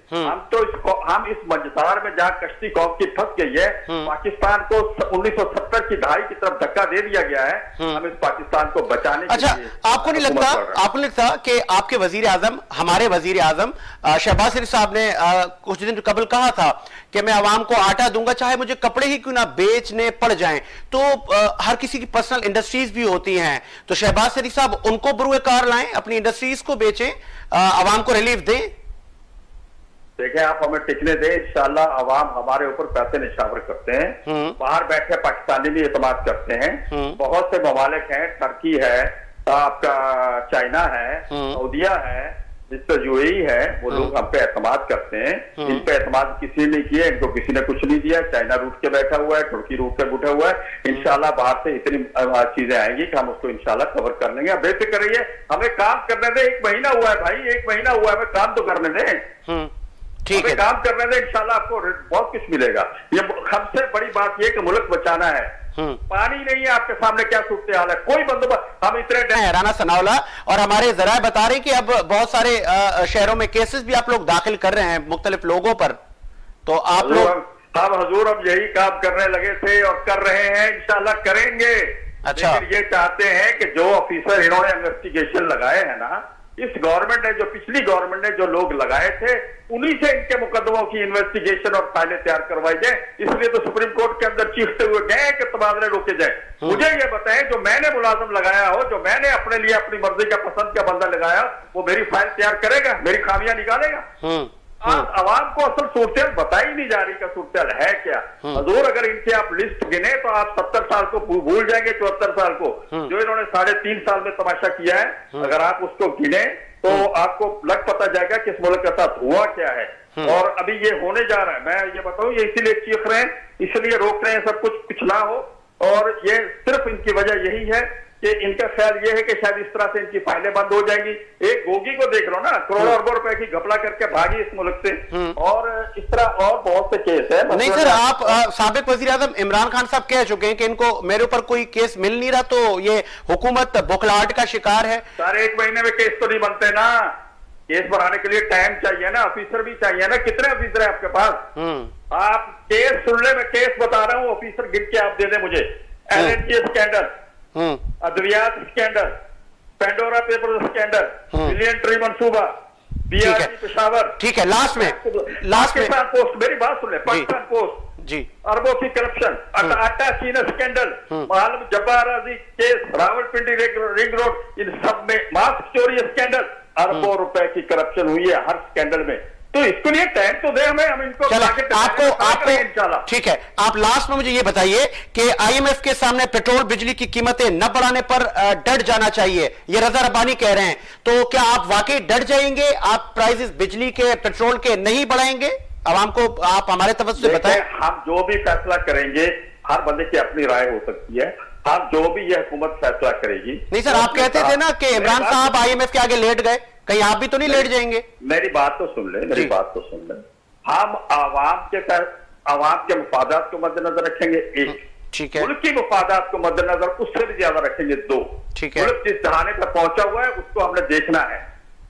S4: हम इस मंजदार में जहां कश्ती कौम की फंस गई है, पाकिस्तान को 1970 की दहाई की तरफ धक्का दे दिया गया है, हम इस पाकिस्तान को बचाने के लिए।
S1: आपको नहीं लगता कि आपके वजीर आजम, हमारे वजीर आजम शहबाज शरीफ साहब ने कुछ दिन कबल कहा था कि मैं आवाम को आटा दूंगा चाहे मुझे कपड़े ही क्यों ना बेचने पड़ जाएं? तो हर किसी की पर्सनल इंडस्ट्रीज भी होती हैं, तो शहबाज शरीफ साहब उनको बरूए कार लाएं, अपनी इंडस्ट्रीज को बेचें, आवाम को रिलीफ दें।
S4: देखें, आप हमें टिकने दें, इंशाल्लाह आवाम हमारे ऊपर पैसे निशावर करते हैं, बाहर बैठे पाकिस्तानी भी एतमाद करते हैं। बहुत से ममालिक हैं, टर्की है, आपका चाइना है, सऊदिया है, जिससे यूएई है, वो लोग हम पे एतमाद करते हैं। इन पे एतमाद किसी ने किया, इनको किसी ने कुछ नहीं दिया। चाइना रूट के बैठा हुआ है, तुर्की रूट के बैठा हुआ है। इंशाल्लाह बाहर से इतनी चीजें आएंगी कि हम उसको इंशाल्लाह कवर कर लेंगे। अब बेफिक्र रहिए, हमें काम करने दें। 1 महीना हुआ है भाई, 1 महीना हुआ है, हमें काम तो करने दें,
S1: ठीक है,
S4: काम करने दें। इंशाल्लाह आपको बहुत कुछ मिलेगा। ये सबसे बड़ी बात यह कि मुल्क बचाना है। पानी नहीं है आपके सामने, क्या सूरत हाल है, कोई बंदोबस्त। हम इतने
S1: राना सनाउल्लाह और हमारे जराए बता रहे हैं कि अब बहुत सारे शहरों में केसेस भी आप लोग दाखिल कर रहे हैं मुख्तलिफ लोगों पर, तो आप लोग
S4: हम हजूर अब यही काम करने लगे थे और कर रहे हैं, इंशाल्लाह करेंगे।
S1: अच्छा,
S4: लेकिन ये चाहते हैं कि जो ऑफिसर इन्होंने इन्वेस्टिगेशन लगाए हैं ना, इस गवर्नमेंट ने, जो पिछली गवर्नमेंट ने जो लोग लगाए थे, उन्हीं से इनके मुकदमों की इन्वेस्टिगेशन और फाइलें तैयार करवाई जाए। इसलिए तो सुप्रीम कोर्ट के अंदर चीखते हुए गए कि तबादले रोके जाए। मुझे ये बताएं, जो मैंने मुलाजिम लगाया हो, जो मैंने अपने लिए अपनी मर्जी का पसंद का बंदा लगाया, वो मेरी फाइल तैयार करेगा, मेरी खामियां निकालेगा? आज आवाम को असल सूरत बताई नहीं जा रही का सूरत है क्या। हजूर, अगर इनके आप लिस्ट गिने तो आप 70 साल को भूल जाएंगे, 74 साल को, जो इन्होंने 3.5 साल में तमाशा किया है। अगर आप उसको गिने तो आपको लग पता जाएगा कि इस मुल्क के साथ हुआ क्या है और अभी ये होने जा रहा है। मैं ये बताऊं, ये इसीलिए चीख रहे हैं, इसलिए रोक रहे हैं सब कुछ ना हो, और ये सिर्फ इनकी वजह यही है कि इनका ख्याल ये है कि शायद इस तरह से इनकी फाइलें बंद हो जाएंगी। एक गोगी को देख लो ना, करोड़ों अरबों रुपए की घपला करके भागी इस मुल्क से, और इस तरह और बहुत से केस है।
S1: नहीं सर, आप साबिक वजीर आजम इमरान खान साहब कह चुके हैं कि इनको मेरे ऊपर कोई केस मिल नहीं रहा, तो ये हुकूमत बौखलाहट का शिकार है।
S4: सर, 1 महीने में केस तो नहीं बनते ना, केस बनाने के लिए टाइम चाहिए ना, ऑफिसर भी चाहिए ना। कितने ऑफिसर है आपके पास? आप केस सुन ले, मैं केस बता रहा हूँ, ऑफिसर गिन के आप दे दें मुझे। LNG स्कैंडल, अद्वियात scandal, Pandora paper scandal, million tree मंसूबा, BRG पेशावर।
S1: ठीक है, लास्ट में
S4: पाकिस्तान पोस्ट, मेरी बात सुन ले, पाकिस्तान पोस्ट
S1: जी,
S4: अरबों की करप्शन, आटा चीना स्कैंडल, मालूम जब्बार आजी केस, रावलपिंडी रिंग रोड, इन सब में मास्क चोरी स्कैंडल, अरबों रुपए की करप्शन हुई है हर स्कैंडल में। तो इसके लिए टाइम तो दे हमें, हम इनको
S1: आपको ठीक है। आप लास्ट में मुझे ये बताइए कि IMF के सामने पेट्रोल बिजली की कीमतें न बढ़ाने पर डट जाना चाहिए, ये रजा रब्बानी कह रहे हैं, तो क्या आप वाकई डट जाएंगे? आप प्राइसेस बिजली के, पेट्रोल के नहीं बढ़ाएंगे? आवाम को आप हमारे तरफ से बताएं।
S4: हम जो भी फैसला करेंगे, हर बंदे की अपनी राय हो सकती है, हम जो भी यह हुकूमत फैसला करेगी।
S1: नहीं सर, आप कहते थे ना कि इमरान साहब IMF के आगे लेट गए, कहीं आप भी तो नहीं लेट जाएंगे?
S4: मेरी बात तो सुन ले, मेरी बात तो सुन ले। हम आवाम के मफादात को मद्देनजर रखेंगे, एक,
S1: ठीक है,
S4: मुल्क की मफादात को मद्देनजर उससे भी ज्यादा रखेंगे, 2।
S1: ठीक है,
S4: मुल्क जिस जहाने पर पहुंचा हुआ है उसको हमने देखना है।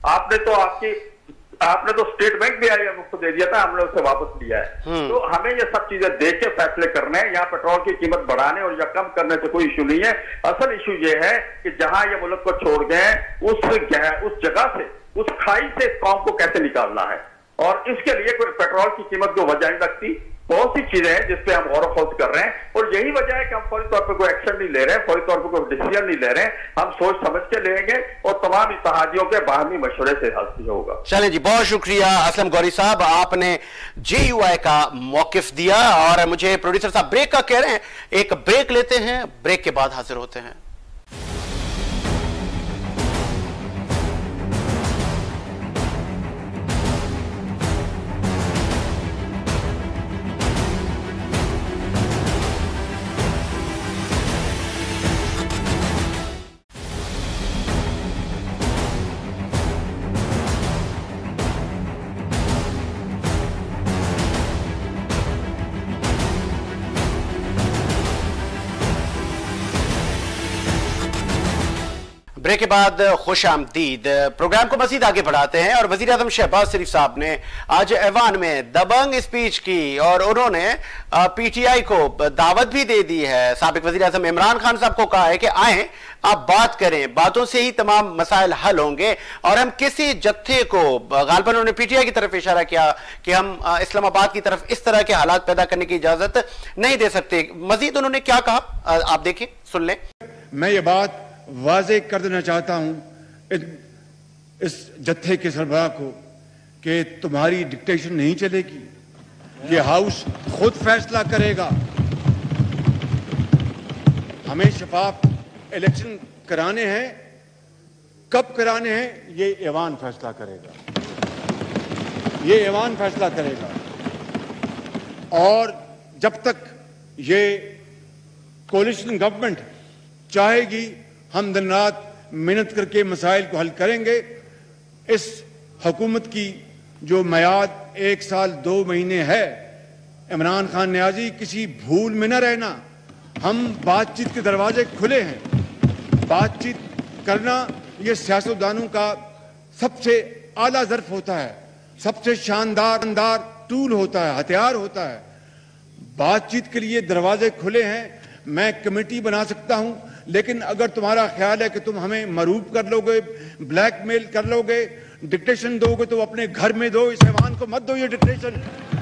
S4: आपने तो स्टेट बैंक भी IMF को दे दिया था, हमने उसे वापस लिया है। तो हमें ये सब चीजें देख के फैसले करने हैं। यहाँ पेट्रोल की कीमत बढ़ाने और या कम करने से कोई इशू नहीं है। असल इशू ये है कि जहां ये मुल्क को छोड़ गए, उस जगह से, उस खाई से इस कौम को कैसे निकालना है, और इसके लिए कोई पेट्रोल की कीमत को वजह नहीं लगती। बहुत सी चीजें हैं जिसपे हम गौर खोज कर रहे हैं, और यही वजह है कि हम फौरी तौर पर कोई एक्शन नहीं ले रहे हैं, फौरी तौर पर कोई डिसीजन नहीं ले रहे हैं। हम सोच समझ के लेंगे और तमाम इत्तेहादियों के बाहमी मशवरे से हासिल होगा।
S1: चलें जी, बहुत शुक्रिया असलम गौरी साहब, आपने JUI का मौकिफ दिया। और मुझे प्रोड्यूसर साहब ब्रेक का कह रहे हैं, एक ब्रेक लेते हैं, ब्रेक के बाद हाजिर होते हैं। ब्रेक के बाद खुश आमदीद। प्रोग्राम को मजीद आगे बढ़ाते हैं और वजीर आजम शहबाज शरीफ साहब ने आज ऐवान में दबंग स्पीच की और उन्होंने PTI को दावत भी दे दी है। साबिक वजीर आजम इमरान खान साहब को कहा है कि आए आप बात करें, बातों से ही तमाम मसाइल हल होंगे और हम किसी जत्थे को, गालिबन उन्होंने PTI की तरफ इशारा किया कि हम इस्लामाबाद की तरफ इस तरह के हालात पैदा करने की इजाजत नहीं दे सकते। मजीद उन्होंने क्या कहा, आप देखें, सुन लें।
S5: मैं ये बात वाज़े कर देना चाहता हूं इस जत्थे के सरबराह को कि तुम्हारी डिक्टेशन नहीं चलेगी, ये हाउस खुद फैसला करेगा। हमें शफाफ इलेक्शन कराने हैं, कब कराने हैं ये ऐवान फैसला करेगा, ये ऐवान फैसला करेगा। और जब तक ये कोलिशन गवर्नमेंट चाहेगी, हम दिन रात मेहनत करके मसाइल को हल करेंगे। इस हुकूमत की जो मियाद 1 साल 2 महीने है, इमरान खान न्याजी किसी भूल में न रहना। हम बातचीत के दरवाजे खुले हैं। बातचीत करना ये सियासतदानों का सबसे आला ज़र्फ होता है, सबसे शानदार टूल होता है, हथियार होता है। बातचीत के लिए दरवाजे खुले हैं। मैं कमेटी बना सकता हूं लेकिन अगर तुम्हारा ख्याल है कि तुम हमें मरूब कर लोगे, ब्लैकमेल कर लोगे, डिक्टेशन दोगे, तो अपने घर में दो, इस ऐवान को मत दो ये डिक्टेशन।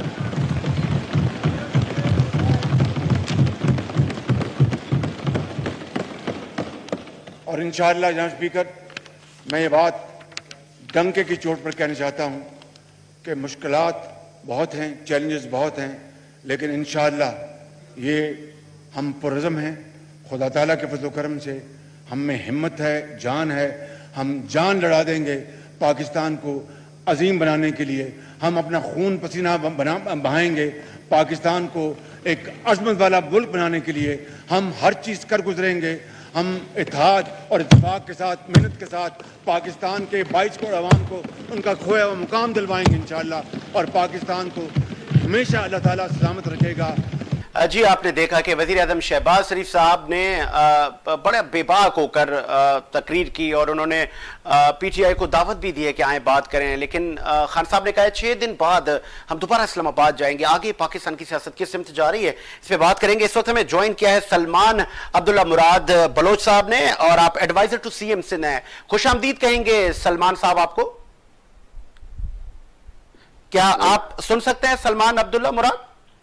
S5: और इंशाअल्लाह जनाब स्पीकर, मैं ये बात डंके की चोट पर कहना चाहता हूं कि मुश्किलात बहुत हैं, चैलेंजेस बहुत हैं, लेकिन इंशाअल्लाह ये हम पुरज़म हैं। खुदा ताला के फज़ल करम से हम में हिम्मत है, जान है, हम जान लड़ा देंगे पाकिस्तान को अजीम बनाने के लिए। हम अपना खून पसीना बहाएंगे पाकिस्तान को एक अज़मत वाला मुल्क बनाने के लिए। हम हर चीज़ कर गुजरेंगे। हम इत्तेहाद और इत्तेफाक के साथ, मेहनत के साथ पाकिस्तान के 22 करोड़ अवाम को उनका खोया हुआ मुकाम दिलवाएंगे इंशाअल्लाह, और पाकिस्तान को हमेशा अल्लाह ताला सलामत रखेगा।
S1: जी, आपने देखा कि वज़ीर आज़म शहबाज शरीफ साहब ने बड़े बेबाक होकर तकरीर की और उन्होंने पीटीआई को दावत भी दी है कि आए बात करें, लेकिन खान साहब ने कहा 6 दिन बाद हम दोबारा इस्लामाबाद जाएंगे। आगे पाकिस्तान की सियासत किस सिमत जा रही है, इस पर बात करेंगे। इस वक्त हमें ज्वाइन किया है सलमान अब्दुल्ला मुराद बलोच साहब ने, और आप एडवाइजर टू सीएम सिंध हैं। खुशामदीद कहेंगे सलमान साहब आपको। क्या आप सुन सकते हैं सलमान अब्दुल्ला मुराद?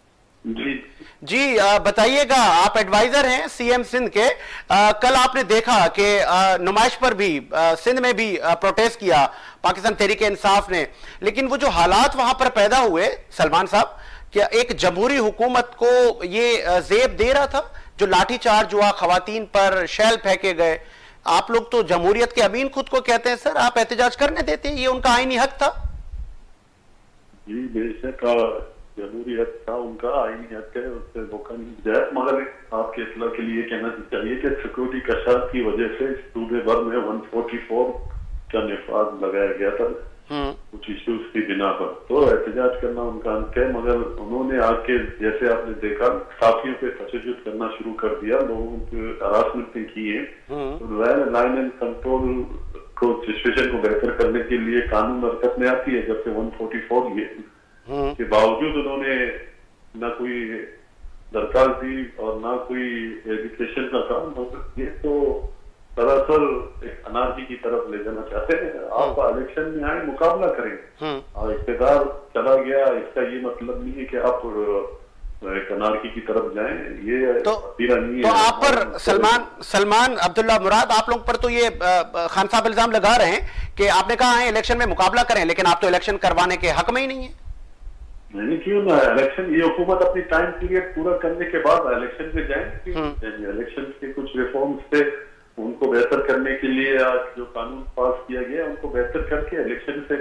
S1: जी, बताइएगा, आप एडवाइजर हैं सीएम सिंध के। कल आपने देखा कि नुमाइश पर भी सिंध में भी प्रोटेस्ट किया पाकिस्तान तहरीक इंसाफ ने, लेकिन वो जो हालात वहां पर पैदा हुए सलमान साहब, क्या एक जमहूरी हुकूमत को ये जेब दे रहा था जो लाठीचार्ज हुआ, खवातीन पर शैल फेंके गए? आप लोग तो जमहूरियत के अमीन खुद को कहते हैं सर, आप एहतजाज करने देते हैं, ये उनका आईनी हक था।
S6: जी बेशक जमहूरी हक था, उनका आईनी हक है, उससे रोका नहीं जाए। मगर आपके इत्तला के लिए कहना चाहिए कि सिक्योरिटी कशाफ की वजह से सूबे भर में 144 का निफाज लगाया गया था कुछ इश्यूज की बिना पर, तो एहतजाज करना उनका हक है। मगर उन्होंने आके, जैसे आपने देखा, साथियों पे तशद्दुद करना शुरू कर दिया, लोगों की हरासमेंट की है। तो लाइन एंड कंट्रोल को सिचुएशन को बेहतर करने के लिए कानून हरकत में आती है। जब से 144 ये के बावजूद उन्होंने ना कोई दरखास्त दी और ना कोई एजुकेशन का काम, ये तो दरअसल एक अनार्की की तरफ ले जाना चाहते हैं। आप इलेक्शन में आए, मुकाबला करें, और इख्तियार चला गया, इसका ये मतलब नहीं है कि आप एक अनार्की की तरफ जाएं। ये नहीं
S1: तो
S6: है।
S1: आप पर सलमान अब्दुल्ला मुराद, आप लोग पर तो ये खान साहब इल्जाम लगा रहे हैं कि आपने कहा है इलेक्शन में मुकाबला करें, लेकिन आप तो इलेक्शन करवाने के हक में ही नहीं है।
S6: नहीं, क्यों ना इलेक्शन, ये हुकूमत अपनी टाइम पीरियड पूरा करने के बाद इलेक्शन पे जाएंगे। इलेक्शन के कुछ रिफॉर्म्स थे, उनको बेहतर करने के लिए आज जो कानून पास किया गया उनको बेहतर करके इलेक्शन से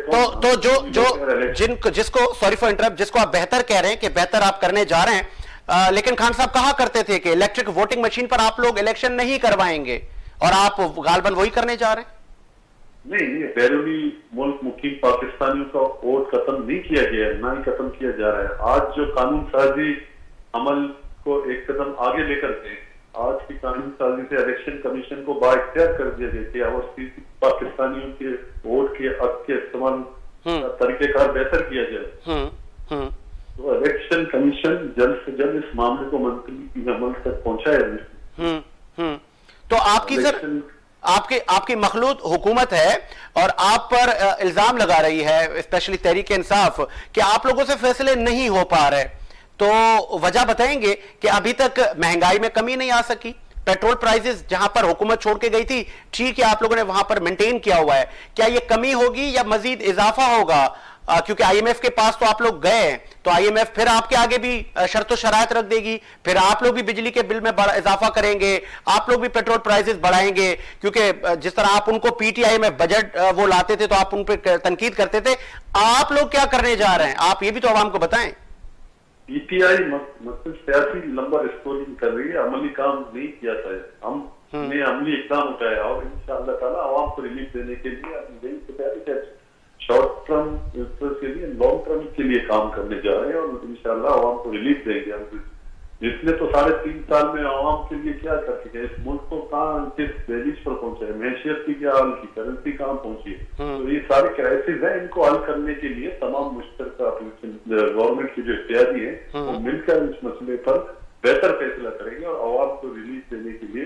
S1: तो जिसको सॉरी फॉर इंटरप्ट, जिसको आप बेहतर कह रहे हैं कि बेहतर आप करने जा रहे हैं, लेकिन खान साहब कहा करते थे कि इलेक्ट्रिक वोटिंग मशीन पर आप लोग इलेक्शन नहीं करवाएंगे, और आप गालबन वही करने जा रहे हैं।
S6: नहीं, बैरूनी मुल्क मुकीम पाकिस्तानियों का वोट खत्म नहीं किया गया है, ना ही खत्म किया जा रहा है। आज जो कानून साजी अमल को एक कदम आगे लेकर के आज की कानून साजी से इलेक्शन कमीशन को बाइख्तियार कर दिया गया कि और पाकिस्तानियों के वोट के हक के इस्तेमाल तरीकेकार बेहतर किया जाए। तो इलेक्शन कमीशन जल्द से जल्द इस मामले को मंत्री अमल तक पहुंचाए।
S1: तो आपकी सर आपकी मखलूत हुकूमत है और आप पर इल्जाम लगा रही है स्पेशली तहरीक इंसाफ कि आप लोगों से फैसले नहीं हो पा रहे, तो वजह बताएंगे कि अभी तक महंगाई में कमी नहीं आ सकी? पेट्रोल प्राइसेस जहां पर हुकूमत छोड़ के गई थी, ठीक है, आप लोगों ने वहां पर मेंटेन किया हुआ है, क्या ये कमी होगी या मजीद इजाफा होगा? क्योंकि आईएमएफ के पास तो आप लोग गए, तो आईएमएफ फिर आपके आगे भी शर्त शराइत रख देगी, फिर आप लोग भी बिजली के बिल में बड़ा इजाफा करेंगे, आप लोग भी पेट्रोल प्राइसेस बढ़ाएंगे, क्योंकि जिस तरह आप उनको पीटीआई में बजट वो लाते थे तो आप उन पर तनकीद करते थे। आप लोग क्या करने जा रहे हैं, आप ये भी तो आवाम को बताएं।
S6: पीटीआई मतलब सियासी नंबर स्कोरिंग कर रही है, अमली काम नहीं किया था। हमने अमली इकदाम उठाया और इंशाअल्लाह ताला आवाम को रिलीफ देने के लिए शॉर्ट टर्म के लिए, लॉन्ग टर्म के लिए काम करने जा रहे हैं और इंशाअल्लाह आवाम को रिलीफ देंगे। जिसने तो 3.5 साल में आवाम के लिए क्या कर सके, इस मुल्क को कहाँ किस दहलीज पर पहुंचा है, मैशियत की क्या हाल की, करेंसी कहाँ पहुंची है, तो ये सारे क्राइसिस हैं, इनको हल करने के लिए तमाम मुश्तरका गवर्नमेंट की जो इत्यादी है वो मिलकर इस मसले पर बेहतर फैसला करेंगे और आवाम को रिलीफ देने के लिए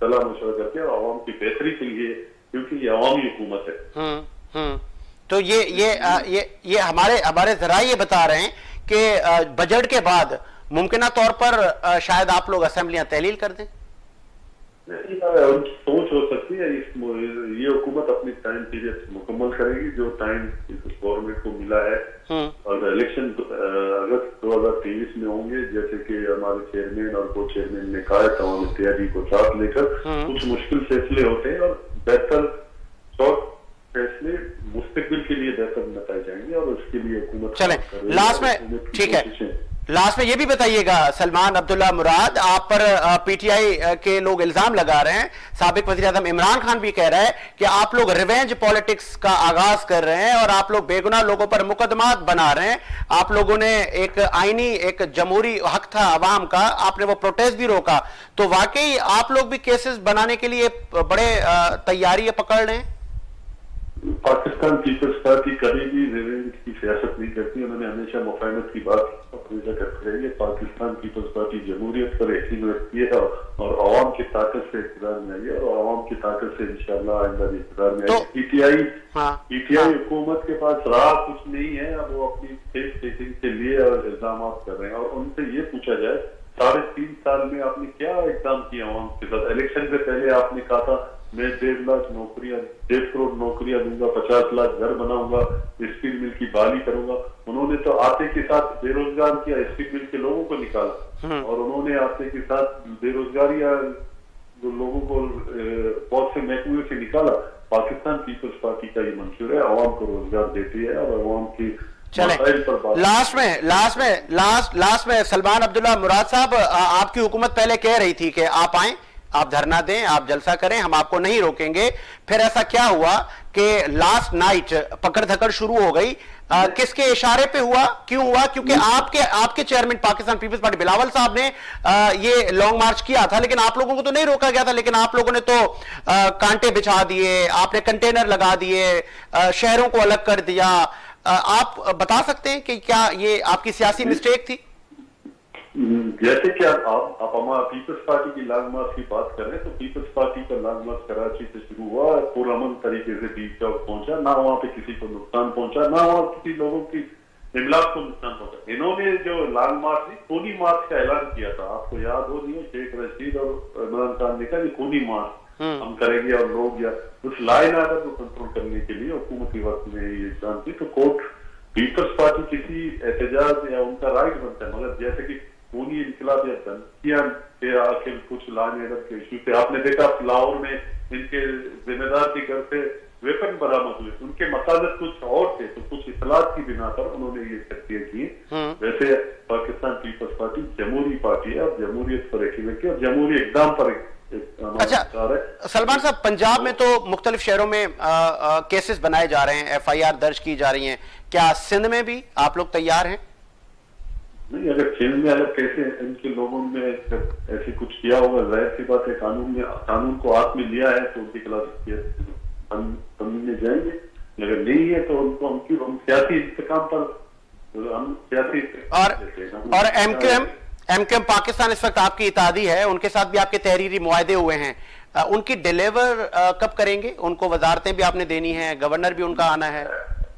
S6: सलाह मशवरा करके और आवाम की बेहतरी के लिए, क्योंकि ये अवामी हुकूमत है।
S1: तो ये हमारे जरा ये बता रहे हैं कि बजट के बाद मुमकिन तौर पर शायद आप लोग असेंबलियां तहलील कर दें।
S6: उनकी सोच हो सकती है, ये हुकूमत अपनी टाइम पीरियड मुकम्मल करेगी जो टाइम इस गवर्नमेंट को मिला है, और इलेक्शन अगस्त 2023 में होंगे, जैसे कि हमारे चेयरमैन और को चेयरमैन ने कहा है, तमाम तैयारी को साथ लेकर कुछ मुश्किल फैसले होते हैं और बेहतर शॉर्ट फैसले मुस्तकबिल के लिए बेहतर बताए जाएंगे, और उसके लिए हुकूमत
S1: चले लास्ट में, ठीक है, लास्ट में ये भी बताइएगा सलमान अब्दुल्ला मुराद, आप पर पीटीआई के लोग इल्जाम लगा रहे हैं, साबिक वज़ीर आज़म इमरान खान भी कह रहा है कि आप लोग रिवेंज पॉलिटिक्स का आगाज कर रहे हैं और आप लोग बेगुनाह लोगों पर मुकदमात बना रहे हैं। आप लोगों ने एक आईनी, एक जमहूरी हक था अवाम का, आपने वो प्रोटेस्ट भी रोका, तो वाकई आप लोग भी केसेस बनाने के लिए बड़े तैयारी पकड़ रहे हैं।
S6: पाकिस्तान पीपल्स पार्टी कभी भी रिवेंज की सियासत नहीं करती, उन्होंने हमेशा मुफाहमत की बात हमेशा करते रही है। पाकिस्तान पीपल्स पार्टी जमहूरियत पर यकीन रखती है और आवाम की ताकत से इक़्तिदार में आई है, और आवाम की ताकत से इंशाअल्लाह आइंदा भी इक़्तिदार में आएगी। पीटीआई हुकूमत के पास राह कुछ नहीं है, अब वो अपनी फेस टेकिंग के लिए और इल्जाम कर रहे हैं, और उनसे ये पूछा जाए 3.5 साल में आपने क्या इक़दाम किया आवाम के साथ? इलेक्शन से पहले आपने कहा था मैं 1.5 लाख नौकरियां, 1.5 करोड़ नौकरियां दूंगा, 50 लाख घर बनाऊंगा, स्टील मिल की बहाली करूंगा। उन्होंने तो आते के साथ बेरोजगार किया, स्टील मिल के लोगों को निकाला, और उन्होंने आते के साथ बेरोजगारी लोगों को बहुत से महकमे से निकाला। पाकिस्तान पीपल्स पार्टी का ये मंशूर है, आवाम को रोजगार देती है और आवाम की
S1: चले लास्ट में सलमान अब्दुल्ला मुराद साहब, आपकी हुकूमत पहले कह रही थी कि आप आए, आप धरना दें, आप जलसा करें, हम आपको नहीं रोकेंगे। फिर ऐसा क्या हुआ कि लास्ट नाइट पकड़ धकड़ शुरू हो गई? किसके इशारे पे हुआ, क्यों हुआ? क्योंकि आपके chairman Pakistan Peoples Party Bilawal साहब ने ये लॉन्ग मार्च किया था, लेकिन आप लोगों को तो नहीं रोका गया था, लेकिन आप लोगों ने तो कांटे बिछा दिए, आपने कंटेनर लगा दिए, शहरों को अलग कर दिया। आप बता सकते हैं कि क्या ये आपकी सियासी मिस्टेक थी?
S6: जैसे कि आप हमारा पीपल्स पार्टी की लॉन्ग मार्च की बात कर रहे हैं, तो पीपल्स पार्टी का लॉन्ग मार्च कराची से शुरू हुआ, पुरअमन तरीके से बीच चौक पहुंचा, ना वहां पे किसी को नुकसान पहुंचा, ना वहां किसी लोगों की इमलाक को नुकसान पहुंचा। इन्होंने जो लॉन्ग मार्च थी, खूनी मार्च का ऐलान किया था, आपको याद हो नहीं, शेख रशीद और इमरान खान ने कहा खूनी मार्च हम करेंगे, और लोग या उस लाइन आर्डर को कंट्रोल करने के लिए हुकूमती वक्त में ये इल्जाम की, तो कोर्ट पीपल्स पार्टी किसी एहतजाज या उनका राइट बनता है, मगर जैसे कि खूनी इनकलाब या धमकियां के आखिर कुछ लाइन आर्डर के इशू पे आपने देखा लाहौर में इनके जिम्मेदार के घर से वेपन बरामद हुए, उनके मकासद कुछ और थे, तो कुछ इतलात की बिना पर उन्होंने ये शक्तियां की। वैसे पाकिस्तान पीपल्स पार्टी जमहूरी पार्टी है और जमहूरियत पर यकीन रखी और जमहूरी इक़दाम पर।
S1: अच्छा सलमान साहब, पंजाब में तो मुख्तलिफ शहरों में केसेस बनाए जा रहे हैं, FIR दर्ज की जा रही हैं, क्या सिंध में भी आप लोग तैयार हैं?
S6: नहीं, अगर सिंध में अगर कैसे इनके लोगों में ऐसे कुछ किया होगा, जाहिर सी बात है कानून को हाथ में लिया है तो उनके खिलाफ हम जाएंगे, अगर नहीं है तो उनको हम सियासी इंतकाम पर हम सियासी
S1: और एमक्यूएम पाकिस्तान इस वक्त आपकी इतादी है, उनके साथ भी आपके तहरीरी मुआहदे हुए हैं, उनकी डिलीवर कब करेंगे? उनको वजारतें भी आपने देनी है, गवर्नर भी उनका आना है।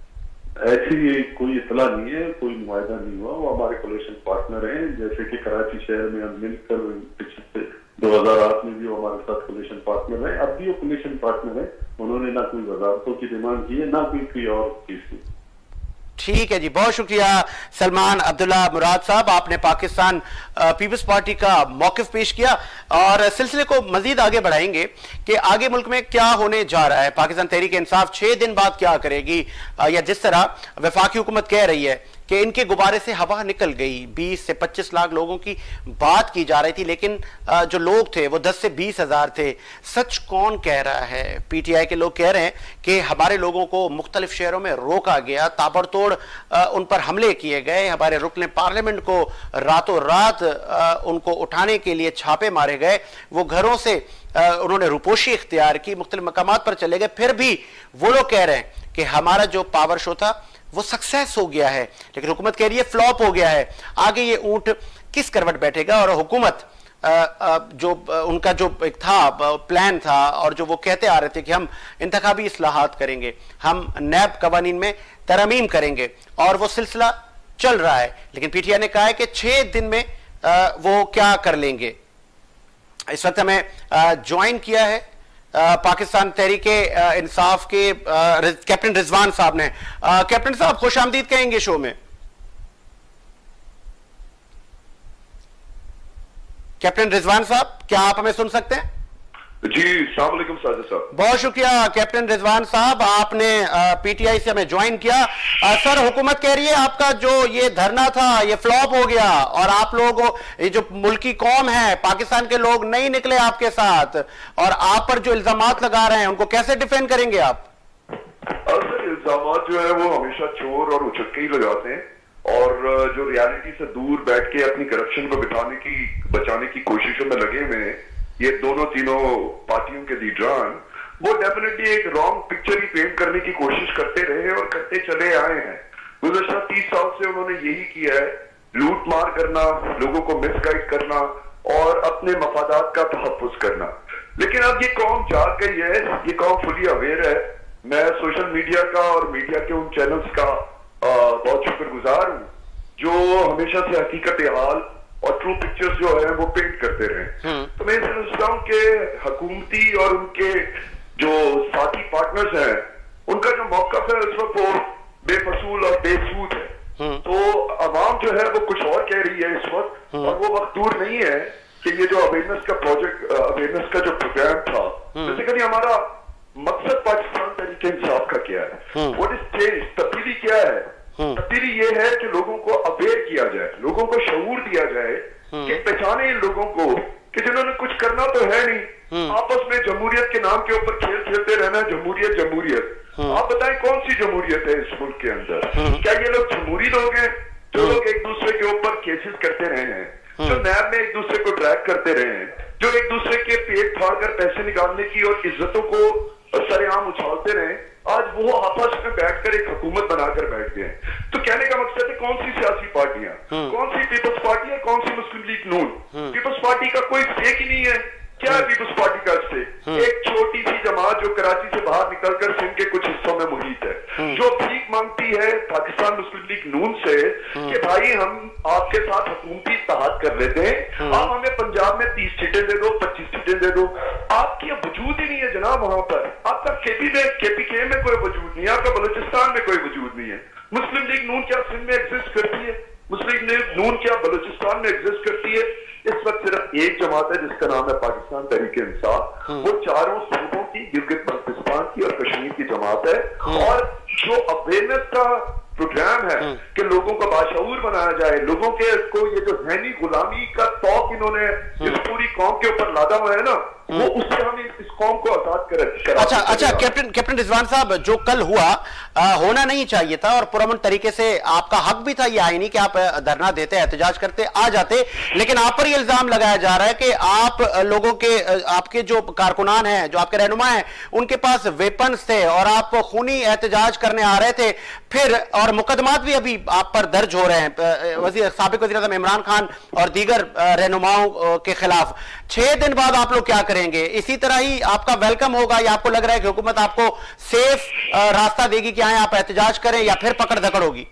S6: ऐसी कोई इतला नहीं है, कोई मुआहदा नहीं हुआ, वो हमारे कोलिशन पार्टनर हैं, जैसे कि कराची शहर में हम मिलकर पिछले 2008 में भी वो हमारे साथ कोलिशन पार्टनर है, अब भी वो कोलिशन पार्टनर है, उन्होंने ना कोई वजारतों की डिमांड की है ना कोई और चीज की।
S1: ठीक है जी, बहुत शुक्रिया सलमान अब्दुल्ला मुराद साहब, आपने पाकिस्तान पीपल्स पार्टी का मौकिफ पेश किया और सिलसिले को मजीद आगे बढ़ाएंगे कि आगे मुल्क में क्या होने जा रहा है। पाकिस्तान तहरीक इंसाफ 6 दिन बाद क्या करेगी, या जिस तरह वफाकी हुकूमत कह रही है कि इनके गुब्बारे से हवा निकल गई, 20 से 25 लाख लोगों की बात की जा रही थी, लेकिन जो लोग थे वो 10 से 20 हजार थे। सच कौन कह रहा है? पीटीआई के लोग कह रहे हैं कि हमारे लोगों को मुख्तलिफ शहरों में रोका गया, ताबड़तोड़ उन पर हमले किए गए, हमारे रुकने पार्लियामेंट को रातों रात उनको उठाने के लिए छापे मारे गए, वो घरों से उन्होंने रुपोशी इख्तियार की, मुख्तलिफ मकामात पर चले गए, फिर भी वो लोग कह रहे हैं कि हमारा जो पावर शो था वो सक्सेस हो गया है, लेकिन हुकूमत कह रही है फ्लॉप हो गया है। आगे ये ऊंट किस करवट बैठेगा और हुकूमत जो उनका जो एक था प्लान था और जो वो कहते आ रहे थे कि हम इंतखाबी इस्लाहात करेंगे, हम नैब कवानीन में तरमीम करेंगे, और वो सिलसिला चल रहा है। लेकिन पीटीआई ने कहा है कि 6 दिन में वो क्या कर लेंगे। इस वक्त हमें ज्वाइन किया है पाकिस्तान तहरीक इंसाफ के कैप्टन रिजवान साहब ने। कैप्टन साहब खुश आमदीद कहेंगे शो में। कैप्टन रिजवान साहब, क्या आप हमें सुन सकते हैं?
S7: जी, अस्सलाम वालेकुम साजिद साहब।
S1: बहुत शुक्रिया कैप्टन रिजवान साहब, आपने पीटीआई से हमें ज्वाइन किया। सर, हुकूमत कह रही है आपका जो ये धरना था ये फ्लॉप हो गया, और आप लोग ये जो मुल्की कौम है, पाकिस्तान के लोग नहीं निकले आपके साथ, और आप पर जो इल्जामात लगा रहे हैं उनको कैसे डिफेंड करेंगे आप?
S7: सर, इल्जामात जो है वो हमेशा चोर और उचक्के ही लगाते हैं, और जो रियलिटी से दूर बैठ के अपनी करप्शन को बचाने की कोशिशों में लगे हुए हैं ये दोनों तीनों पार्टियों के लीडरान, वो डेफिनेटली एक रॉन्ग पिक्चर ही पेंट करने की कोशिश करते रहे और करते चले आए हैं। गुज़श्ता 30 साल से उन्होंने यही किया है, लूट मार करना, लोगों को मिसगाइड करना और अपने मफादात का तहफ़्फ़ुज़ करना। लेकिन अब ये कौम जाग गई है, ये कौम फुली अवेयर है। मैं सोशल मीडिया का और मीडिया के उन चैनल्स का बहुत शुक्रगुजार हूँ जो हमेशा से हकीकत हाल और ट्रू पिक्चर्स जो है वो पेंट करते रहे। तो मैं समझता हूँ कि हुकूमती और उनके जो साथी पार्टनर्स हैं उनका जो मौक़िफ़ है उस वक्त वो बेफसूल और बेसूद है। तो अवाम जो है वो कुछ और कह रही है इस वक्त, और वो वक्त दूर नहीं है कि ये जो अवेयरनेस का प्रोजेक्ट, अवेयरनेस का जो प्रोग्राम था, बेसिकली हमारा मकसद पाकिस्तान तहरीक इंसाफ का क्या है, व्हाट इज चेंज, तब्दीली क्या है? तब्दीली ये है कि लोगों को अवेयर किया जाए, लोगों को शऊर दिया जाए कि पहचाने इन लोगों को कि जिन्होंने कुछ करना तो है नहीं, आपस में जमहूरियत के नाम के ऊपर खेल खेलते रहना, जमहूरियत जमहूरियत। आप बताएं कौन सी जमहूरियत है इस मुल्क के अंदर? क्या ये लोग जमहूरी लोग हैं जो लोग एक दूसरे के ऊपर केसेस करते रहे हैं, जो नैब में एक दूसरे को ट्रैक करते रहे हैं, जो एक दूसरे के पेट फाड़ कर पैसे निकालने की और इज्जतों को सरेआम उछालते रहे, आज वो आपस में बैठकर एक हुकूमत बनाकर बैठ गए। तो कहने का मकसद है कौन सी सियासी पार्टियां, कौन सी पीपल्स पार्टी है, कौन सी Muslim League Noon? Peoples Party का कोई स्टेक ही नहीं है। क्या है पीपल्स पार्टी का स्टेक? एक छोटी सी जमात जो कराची से बाहर निकलकर सिंध के कुछ हिस्सों में मुहित है, जो भीख मांगती है पाकिस्तान मुस्लिम लीग नून से कि भाई हम आपके साथ हुकूमती इत्तेहाद कर लेते हैं, आप हमें पंजाब में 30 सीटें दे दो, 25 सीटें दे दो। आपकी वजूद ही नहीं है जनाब वहां पर। आपका केपीके में कोई वजूद नहीं है, आपका बलूचिस्तान में कोई वजूद नहीं है। मुस्लिम लीग नून क्या सिंध में एग्जिस्ट करती है? मुस्लिम लीग नून क्या बलूचिस्तान में एग्जिस्ट करती है? इस वक्त सिर्फ एक जमात है जिसका नाम है पाकिस्तान तहरीक इंसाफ। वो चारों सूबों की, गिलगित बल्तिस्तान की और कश्मीर की जमात है। और जो अवेयरनेस का प्रोग्राम है कि लोगों को बाशऊर बनाया जाए, लोगों के इसको ये जो जहनी गुलामी का तौक इन्होंने इस पूरी कौम के ऊपर लादा हुआ है ना, वो उससे हम इस कौम को आजाद करें।
S1: अच्छा कैप्टन रिजवान साहब, जो कल हुआ होना नहीं चाहिए था, और पुरअमन तरीके से आपका हक भी था ये आईनी कि आप धरना देते, एहतजाज करते, आ जाते, लेकिन आप पर ये इल्जाम लगाया जा रहा है कि आप लोगों के, आपके जो कारकुनान हैं, जो आपके रहनुमा हैं, उनके पास वेपन्स थे और आप खूनी एहतजाज करने आ रहे थे। फिर और मुकदमात भी अभी आप पर दर्ज हो रहे हैं साबिक वज़ीर आज़म इमरान खान और दीगर रहनुमाओं के खिलाफ। 6 दिन बाद आप लोग क्या करेंगे? इसी तरह ही आपका वेलकम होगा, या आपको लग रहा है कि हुकूमत आपको सेफ रास्ता देगी कि आए आप एहतजाज करें, या फिर पकड़ दकड़ होगी?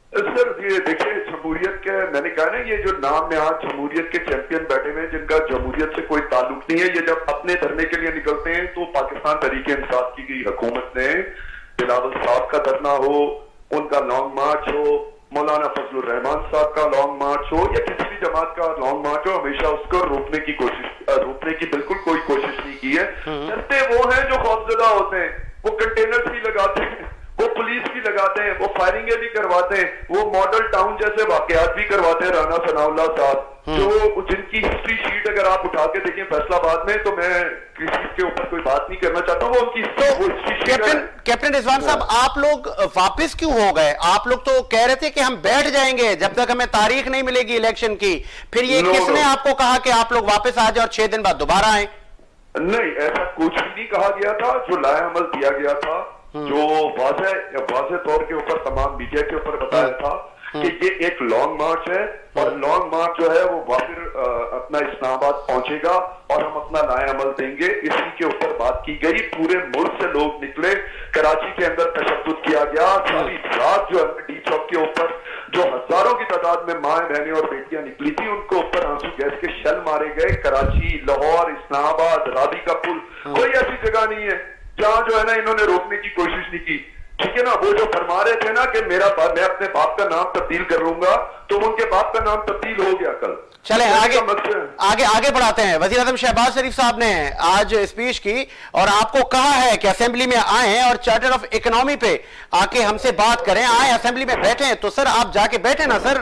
S7: सर ये देखिए, जमहूरियत के, मैंने कहा ना, ये जो नाम में आज जमहूरियत के चैंपियन बैठे हुए हैं जिनका जमहूरियत से कोई ताल्लुक नहीं है, ये जब अपने धरने के लिए निकलते हैं तो पाकिस्तान तहरीक इंसाफ की गई हुकूमत ने, बिलावल साहब का धरना हो, उनका लॉन्ग मार्च हो, मौलाना फजलुर रहमान साहब का लॉन्ग मार्च हो, या किसी भी जमात का लॉन्ग मार्च हो, हमेशा उसको रोकने की बिल्कुल कोई कोशिश नहीं की है। डरते वो हैं जो खौफजदा होते हैं, वो कंटेनर्स भी लगाते हैं, वो पुलिस भी लगाते हैं, वो फायरिंगे भी करवाते हैं, वो मॉडल टाउन जैसे वाकयात भी करवाते हैं। राना सनाउल्लाह साहब जो जिनकी हिस्ट्री शीट अगर आप उठा के देखें फैसलाबाद में, तो मैं किसी के ऊपर कोई बात नहीं करना चाहता हूँ, वो उनकी
S1: कैप्टन रिजवान साहब, आप लोग वापस क्यों हो गए? आप लोग तो कह रहे थे कि हम बैठ जाएंगे जब तक हमें तारीख नहीं मिलेगी इलेक्शन की। फिर ये किसने आपको कहा कि आप लोग वापस आ जाए और 6 दिन बाद दोबारा आए?
S7: नहीं, ऐसा कुछ भी नहीं कहा गया था। जो लाएअमल दिया गया था, जो वाज़ेह तौर के ऊपर तमाम मीडिया के ऊपर बताया था कि ये एक लॉन्ग मार्च है और लॉन्ग मार्च जो है वो वापिस अपना इस्लामाबाद पहुंचेगा और हम अपना नया अमल देंगे, इसी के ऊपर बात की गई। पूरे मुल्क से लोग निकले, कराची के अंदर तशद्दुद किया गया, सारी रात जो है डी चौक के ऊपर जो हजारों की तादाद में माएं बहनें और बेटियां निकली थी उनको ऊपर आंसू गैस के शल मारे गए। कराची, लाहौर, इस्लामाबाद, रावी का पुल, कोई ऐसी जगह नहीं है जहां जो है ना इन्होंने रोकने की कोशिश नहीं की। ठीक है ना, वो जो फरमा रहे थे ना कि मैं अपने बाप का नाम तब्दील कर लूंगा, तो उनके बाप का नाम तब्दील हो गया कल।
S1: चले आगे बढ़ाते हैं। वज़ीर आज़म शहबाज शरीफ साहब ने आज स्पीच की और आपको कहा है कि असेंबली में आए और चार्टर ऑफ इकोनॉमी पे आके हमसे बात करें, आए असेंबली में बैठे, तो सर आप जाके बैठे ना सर।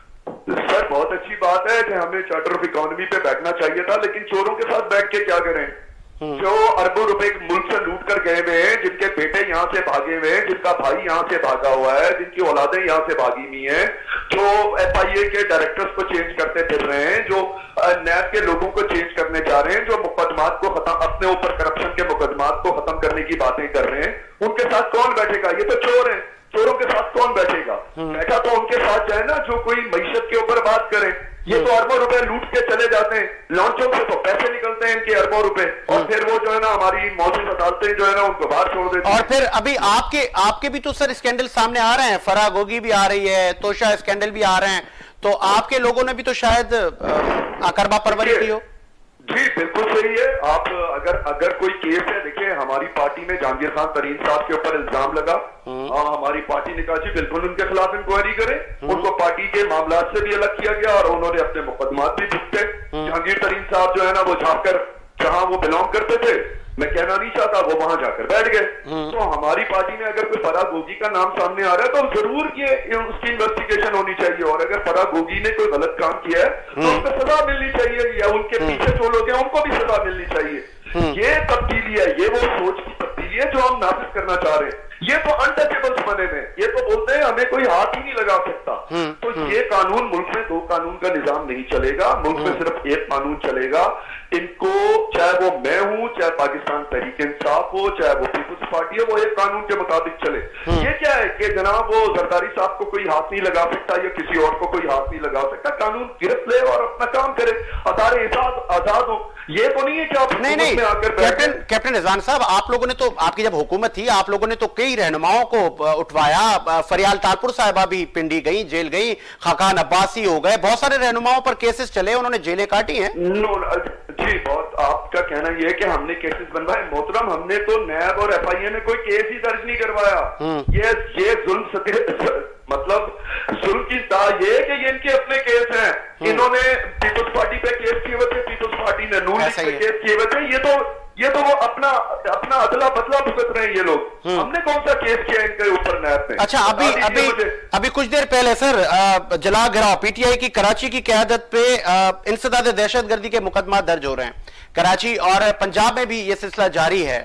S7: सर बहुत अच्छी बात है कि हमें चार्टर ऑफ इकोनॉमी पे बैठना चाहिए था, लेकिन चोरों के साथ बैठ के क्या करें? जो अरबों रुपए मुल्क से लूट कर गए हुए हैं, जिनके बेटे यहाँ से भागे हुए हैं, जिनका भाई यहाँ से भागा हुआ है, जिनकी औलादें यहाँ से भागी हुई हैं, जो FIA के डायरेक्टर्स को चेंज करते फिर रहे हैं, जो नैब के लोगों को चेंज करने जा रहे हैं, जो मुकदमात को खत्म, अपने ऊपर करप्शन के मुकदमात को खत्म करने की बातें कर रहे हैं, उनके साथ कौन बैठेगा? ये तो चोर है। चोरों के साथ कौन बैठेगा? बैठा तो उनके साथ जाए ना जो कोई मईशत के ऊपर बात करे। ये तो अरबों रुपए लूट के चले जाते हैं, लॉन्चों से तो पैसे निकलते हैं इनके अरबों रुपए, और फिर वो जो है ना हमारी मौजूद अदालतें जो है ना उनको बाहर छोड़ देती हैं।
S1: और फिर अभी आपके भी तो सर स्कैंडल सामने आ रहे हैं, फराह गोगी भी आ रही है, तोशा स्कैंडल भी आ रहे हैं, तो आपके लोगों ने भी तो शायद अकरबा परवरी की हो।
S7: जी बिल्कुल सही है। आप अगर कोई केस है, देखिए हमारी पार्टी में जहांगीर खान तरीन साहब के ऊपर इल्जाम लगा, हमारी पार्टी ने कहा जी बिल्कुल उनके खिलाफ इंक्वायरी करें। उनको पार्टी के मामला से भी अलग किया गया और उन्होंने अपने मुकदमात भी भुगते। जहांगीर तरीन साहब जो है ना वो जाकर जहां वो बिलोंग करते थे, मैं कहना नहीं चाहता, वो वहां जाकर बैठ गए। तो हमारी पार्टी में अगर कोई फराह गोगी का नाम सामने आ रहा है तो जरूर ये उसकी इन्वेस्टिगेशन होनी चाहिए, और अगर फराह गोगी ने कोई गलत काम किया है तो उनको सजा मिलनी चाहिए, या उनके पीछे जो लोग हैं उनको भी सजा मिलनी चाहिए। ये तब्दीली है, ये वो सोच की तब्दीली है जो हम नाफिज करना चाह रहे हैं। ये तो अनटचेबल्स बने हुए, ये तो बोलते हैं हमें कोई हाथ ही नहीं लगा सकता। तो ये कानून, मुल्क में 2 कानून का निजाम नहीं चलेगा, मुल्क में सिर्फ 1 कानून चलेगा। इनको चाहे वो मैं हूं, चाहे पाकिस्तान तहरीक इंसाफ हो, चाहे वो पीपुल्स पार्टी हो, वो 1 कानून के मुताबिक चले। ये क्या है कि जनाब वो जरदारी साहब को कोई हाथ नहीं लगा सकता या किसी और को कोई हाथ नहीं लगा सकता। कानून गिरफ्त ले और अपना काम करे, अदारे आजाद हो। ये तो नहीं है कि आप
S1: नहीं कैप्टन रिजवान साहब, आप लोगों ने तो, आपकी जब हुकूमत थी, आप लोगों ने तो कई रहनुमाओं को उठवाया। फरियाल तारपुर साहिबा भी पिंडी गई, जेल गई, खाकान अब्बासी हो गए, बहुत सारे रहनुमाओं पर केसेस चले, उन्होंने जेलें काटी हैं।
S7: जी बहुत, आपका कहना यह है कि हमने केसेस बनवाए। मोहतरम, हमने तो नैब और FIA में कोई केस ही दर्ज नहीं करवाया। ये जुल्म, मतलब जुल्म की ये है कि ये इनके अपने केस हैं। इन्होंने पीपुल्स पार्टी पे केस किए हुए थे, पीपुल्स पार्टी ने नून लीग पे केस किए हुए थे। ये तो वो अपना अदला बदला भुगत रहे हैं ये लोग। हमने कौन सा केस किया इनके ऊपर नैब में?
S1: अच्छा, अभी कुछ देर पहले सर जला घिराव PTI की कराची की क़यादत पे इंसदाद दहशतगर्दी के मुकदमा दर्ज हो रहे हैं कराची, और पंजाब में भी ये सिलसिला जारी है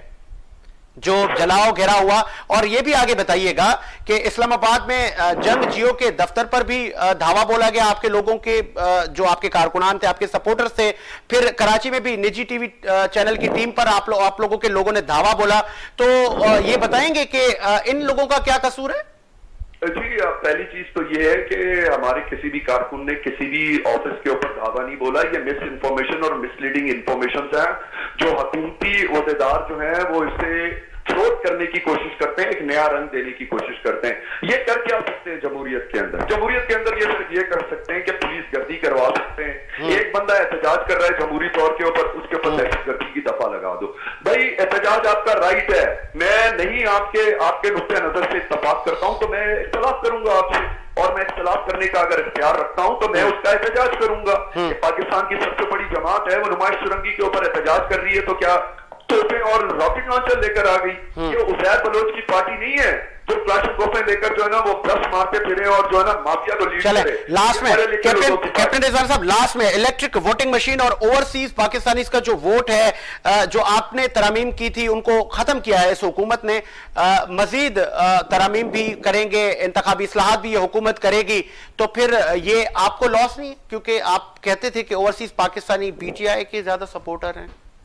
S1: जो जलाओ घेरा हुआ। और ये भी आगे बताइएगा कि इस्लामाबाद में जंग जियो के दफ्तर पर भी धावा बोला गया आपके लोगों के, जो आपके कारकुनान थे, आपके सपोर्टर्स थे। फिर कराची में भी निजी टीवी चैनल की टीम पर आप लोगों के लोगों ने धावा बोला। तो ये बताएंगे कि इन लोगों का क्या कसूर है?
S7: जी, पहली चीज तो ये है कि हमारे किसी भी कारकुन ने किसी भी ऑफिस के ऊपर धावा नहीं बोला। ये मिस इन्फॉर्मेशन और मिसलीडिंग इन्फॉर्मेशन है जो हुकूमती ओहदेदार जो है वो इसे फ्रोड करने की कोशिश करते हैं, एक नया रंग देने की कोशिश करते हैं। ये कर क्या सकते हैं जमहूरियत के अंदर? जमहूरियत के अंदर ये सिर्फ ये कर सकते हैं कि पुलिस गर्दी करवा सकते हैं। एक बंदा एहतजाज कर रहा है जमहूरी तौर के ऊपर, उसके ऊपर दहशतगर्दी की दफा लगा दो। भाई एहतजाज आपका राइट है, मैं नहीं आपके नुक्ते नजर से इत्तफाक करता हूं तो मैं इख्तलाफ करूंगा आपसे, और मैं इख्तलाफ करने का अगर इख्तियार रखता हूं तो मैं उसका एहतजाज करूंगा। पाकिस्तान की सबसे बड़ी जमात है, वो नुमाइश सुरंगी के ऊपर एहतजाज कर रही है तो क्या तोपे और रॉकेट लॉन्चर लेकर आ गई? ये उजैर बलोच की पार्टी नहीं है जो क्लाशनकोफें लेकर जो है ना वो ब्रश मारते फिरे और जो है ना माफिया को लीड करे।
S1: लास्ट में कैप्टन रिजवान साहब, लास्ट में इलेक्ट्रिक वोटिंग मशीन और ओवरसीज पाकिस्तानीज का जो वोट है जो आपने तरामीम की थी उनको खत्म किया है इस हुकूमत ने, मजीद तरामीम भी करेंगे, इंतखाबी इस्लाहात भी ये हुकूमत करेगी, तो फिर ये आपको लॉस नहीं? क्योंकि आप कहते थे कि ओवरसीज पाकिस्तानी PTI के ज्यादा सपोर्टर हैं।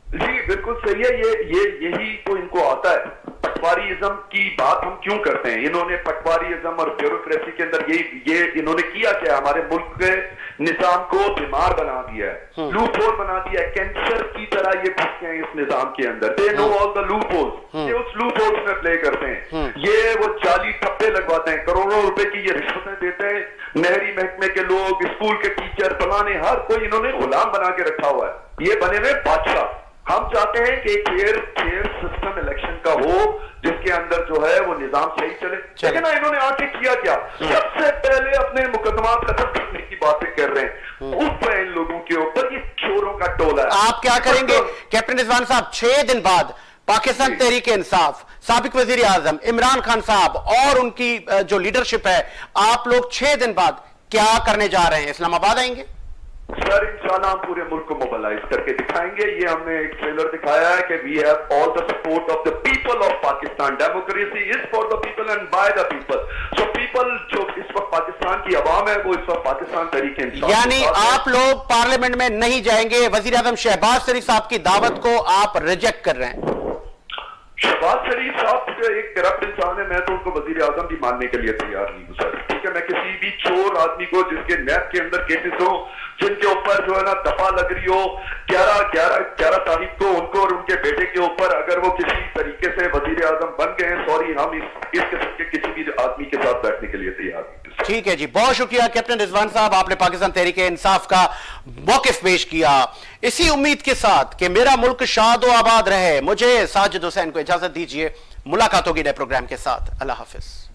S7: जी बिल्कुल सही है। यही तो इनको आता है। पटवारीइज्म की बात हम क्यों करते हैं? इन्होंने पटवारीइज्म और ब्यूरोक्रेसी के अंदर ये इन्होंने किया क्या? हमारे मुल्क के निजाम को बीमार बना दिया है, लूप होल बना दिया है, कैंसर की तरह ये घुस गए इस निजाम के अंदर। They know all the loopholes, ये उस लूप होल्स में प्ले करते हैं। ये वो जाली ठप्पे लगवाते हैं, करोड़ों रुपए की ये रिश्वतें देते हैं। नहरी महकमे के लोग, स्कूल के टीचर, फलाने, हर कोई इन्होंने गुलाम बना के रखा हुआ है। ये बने हुए बादशाह। हम चाहते हैं कि फेयर सिस्टम इलेक्शन का हो, जिसके अंदर जो है वो निजाम सही चले। लेकिन ना इन्होंने आके किया क्या? सबसे पहले अपने मुकदमा खत्म करने की बातें कर रहे हैं। उस इन लोगों के ऊपर ये चोरों का टोला है।
S1: आप क्या करेंगे कैप्टन रिजवान साहब? 6 दिन बाद पाकिस्तान तहरीक इंसाफ, साबिक वजीर आजम इमरान खान साहब और उनकी जो लीडरशिप है, आप लोग 6 दिन बाद क्या करने जा रहे हैं? इस्लामाबाद आएंगे?
S7: सर इंशाल्लाह हम पूरे मुल्क को मोबिलाइज करके दिखाएंगे। ये हमने एक ट्रेलर दिखाया है कि we have all the support of the people of Pakistan. Democracy is for the people and by the people. So people जो इस वक्त पाकिस्तान की आवाम है, वो इस वक्त पाकिस्तान तरीके इंसाफ।
S1: यानी आप लोग पार्लियामेंट में नहीं जाएंगे? वजीर आजम शहबाज शरीफ साहब की दावत को आप रिजेक्ट कर रहे हैं?
S7: शहबाज शरीफ साहब एक करप्ट इंसान है, मैं तो उनको वजीर आजम भी मानने के लिए तैयार नहीं हूँ सर। ठीक है, मैं किसी भी चोर आदमी को जिसके नैब के अंदर केसेस हो, जिनके ऊपर जो है ना दफा लग रही हो 11 तारीख को, उनको और उनके बेटे के ऊपर अगर वो किसी तरीके से वजीर आजम बन गए हैं, सॉरी, हम इस किस्म के किसी भी आदमी के साथ बैठने के लिए तैयार नहीं।
S1: ठीक है जी, बहुत शुक्रिया कैप्टन रिजवान साहब, आपने पाकिस्तान तहरीक इंसाफ का मौकिफ पेश किया। इसी उम्मीद के साथ कि मेरा मुल्क शादो आबाद रहे, मुझे साजिद हुसैन को इजाजत दीजिए। मुलाकात होगी नए प्रोग्राम के साथ। अल्लाह हाफिज।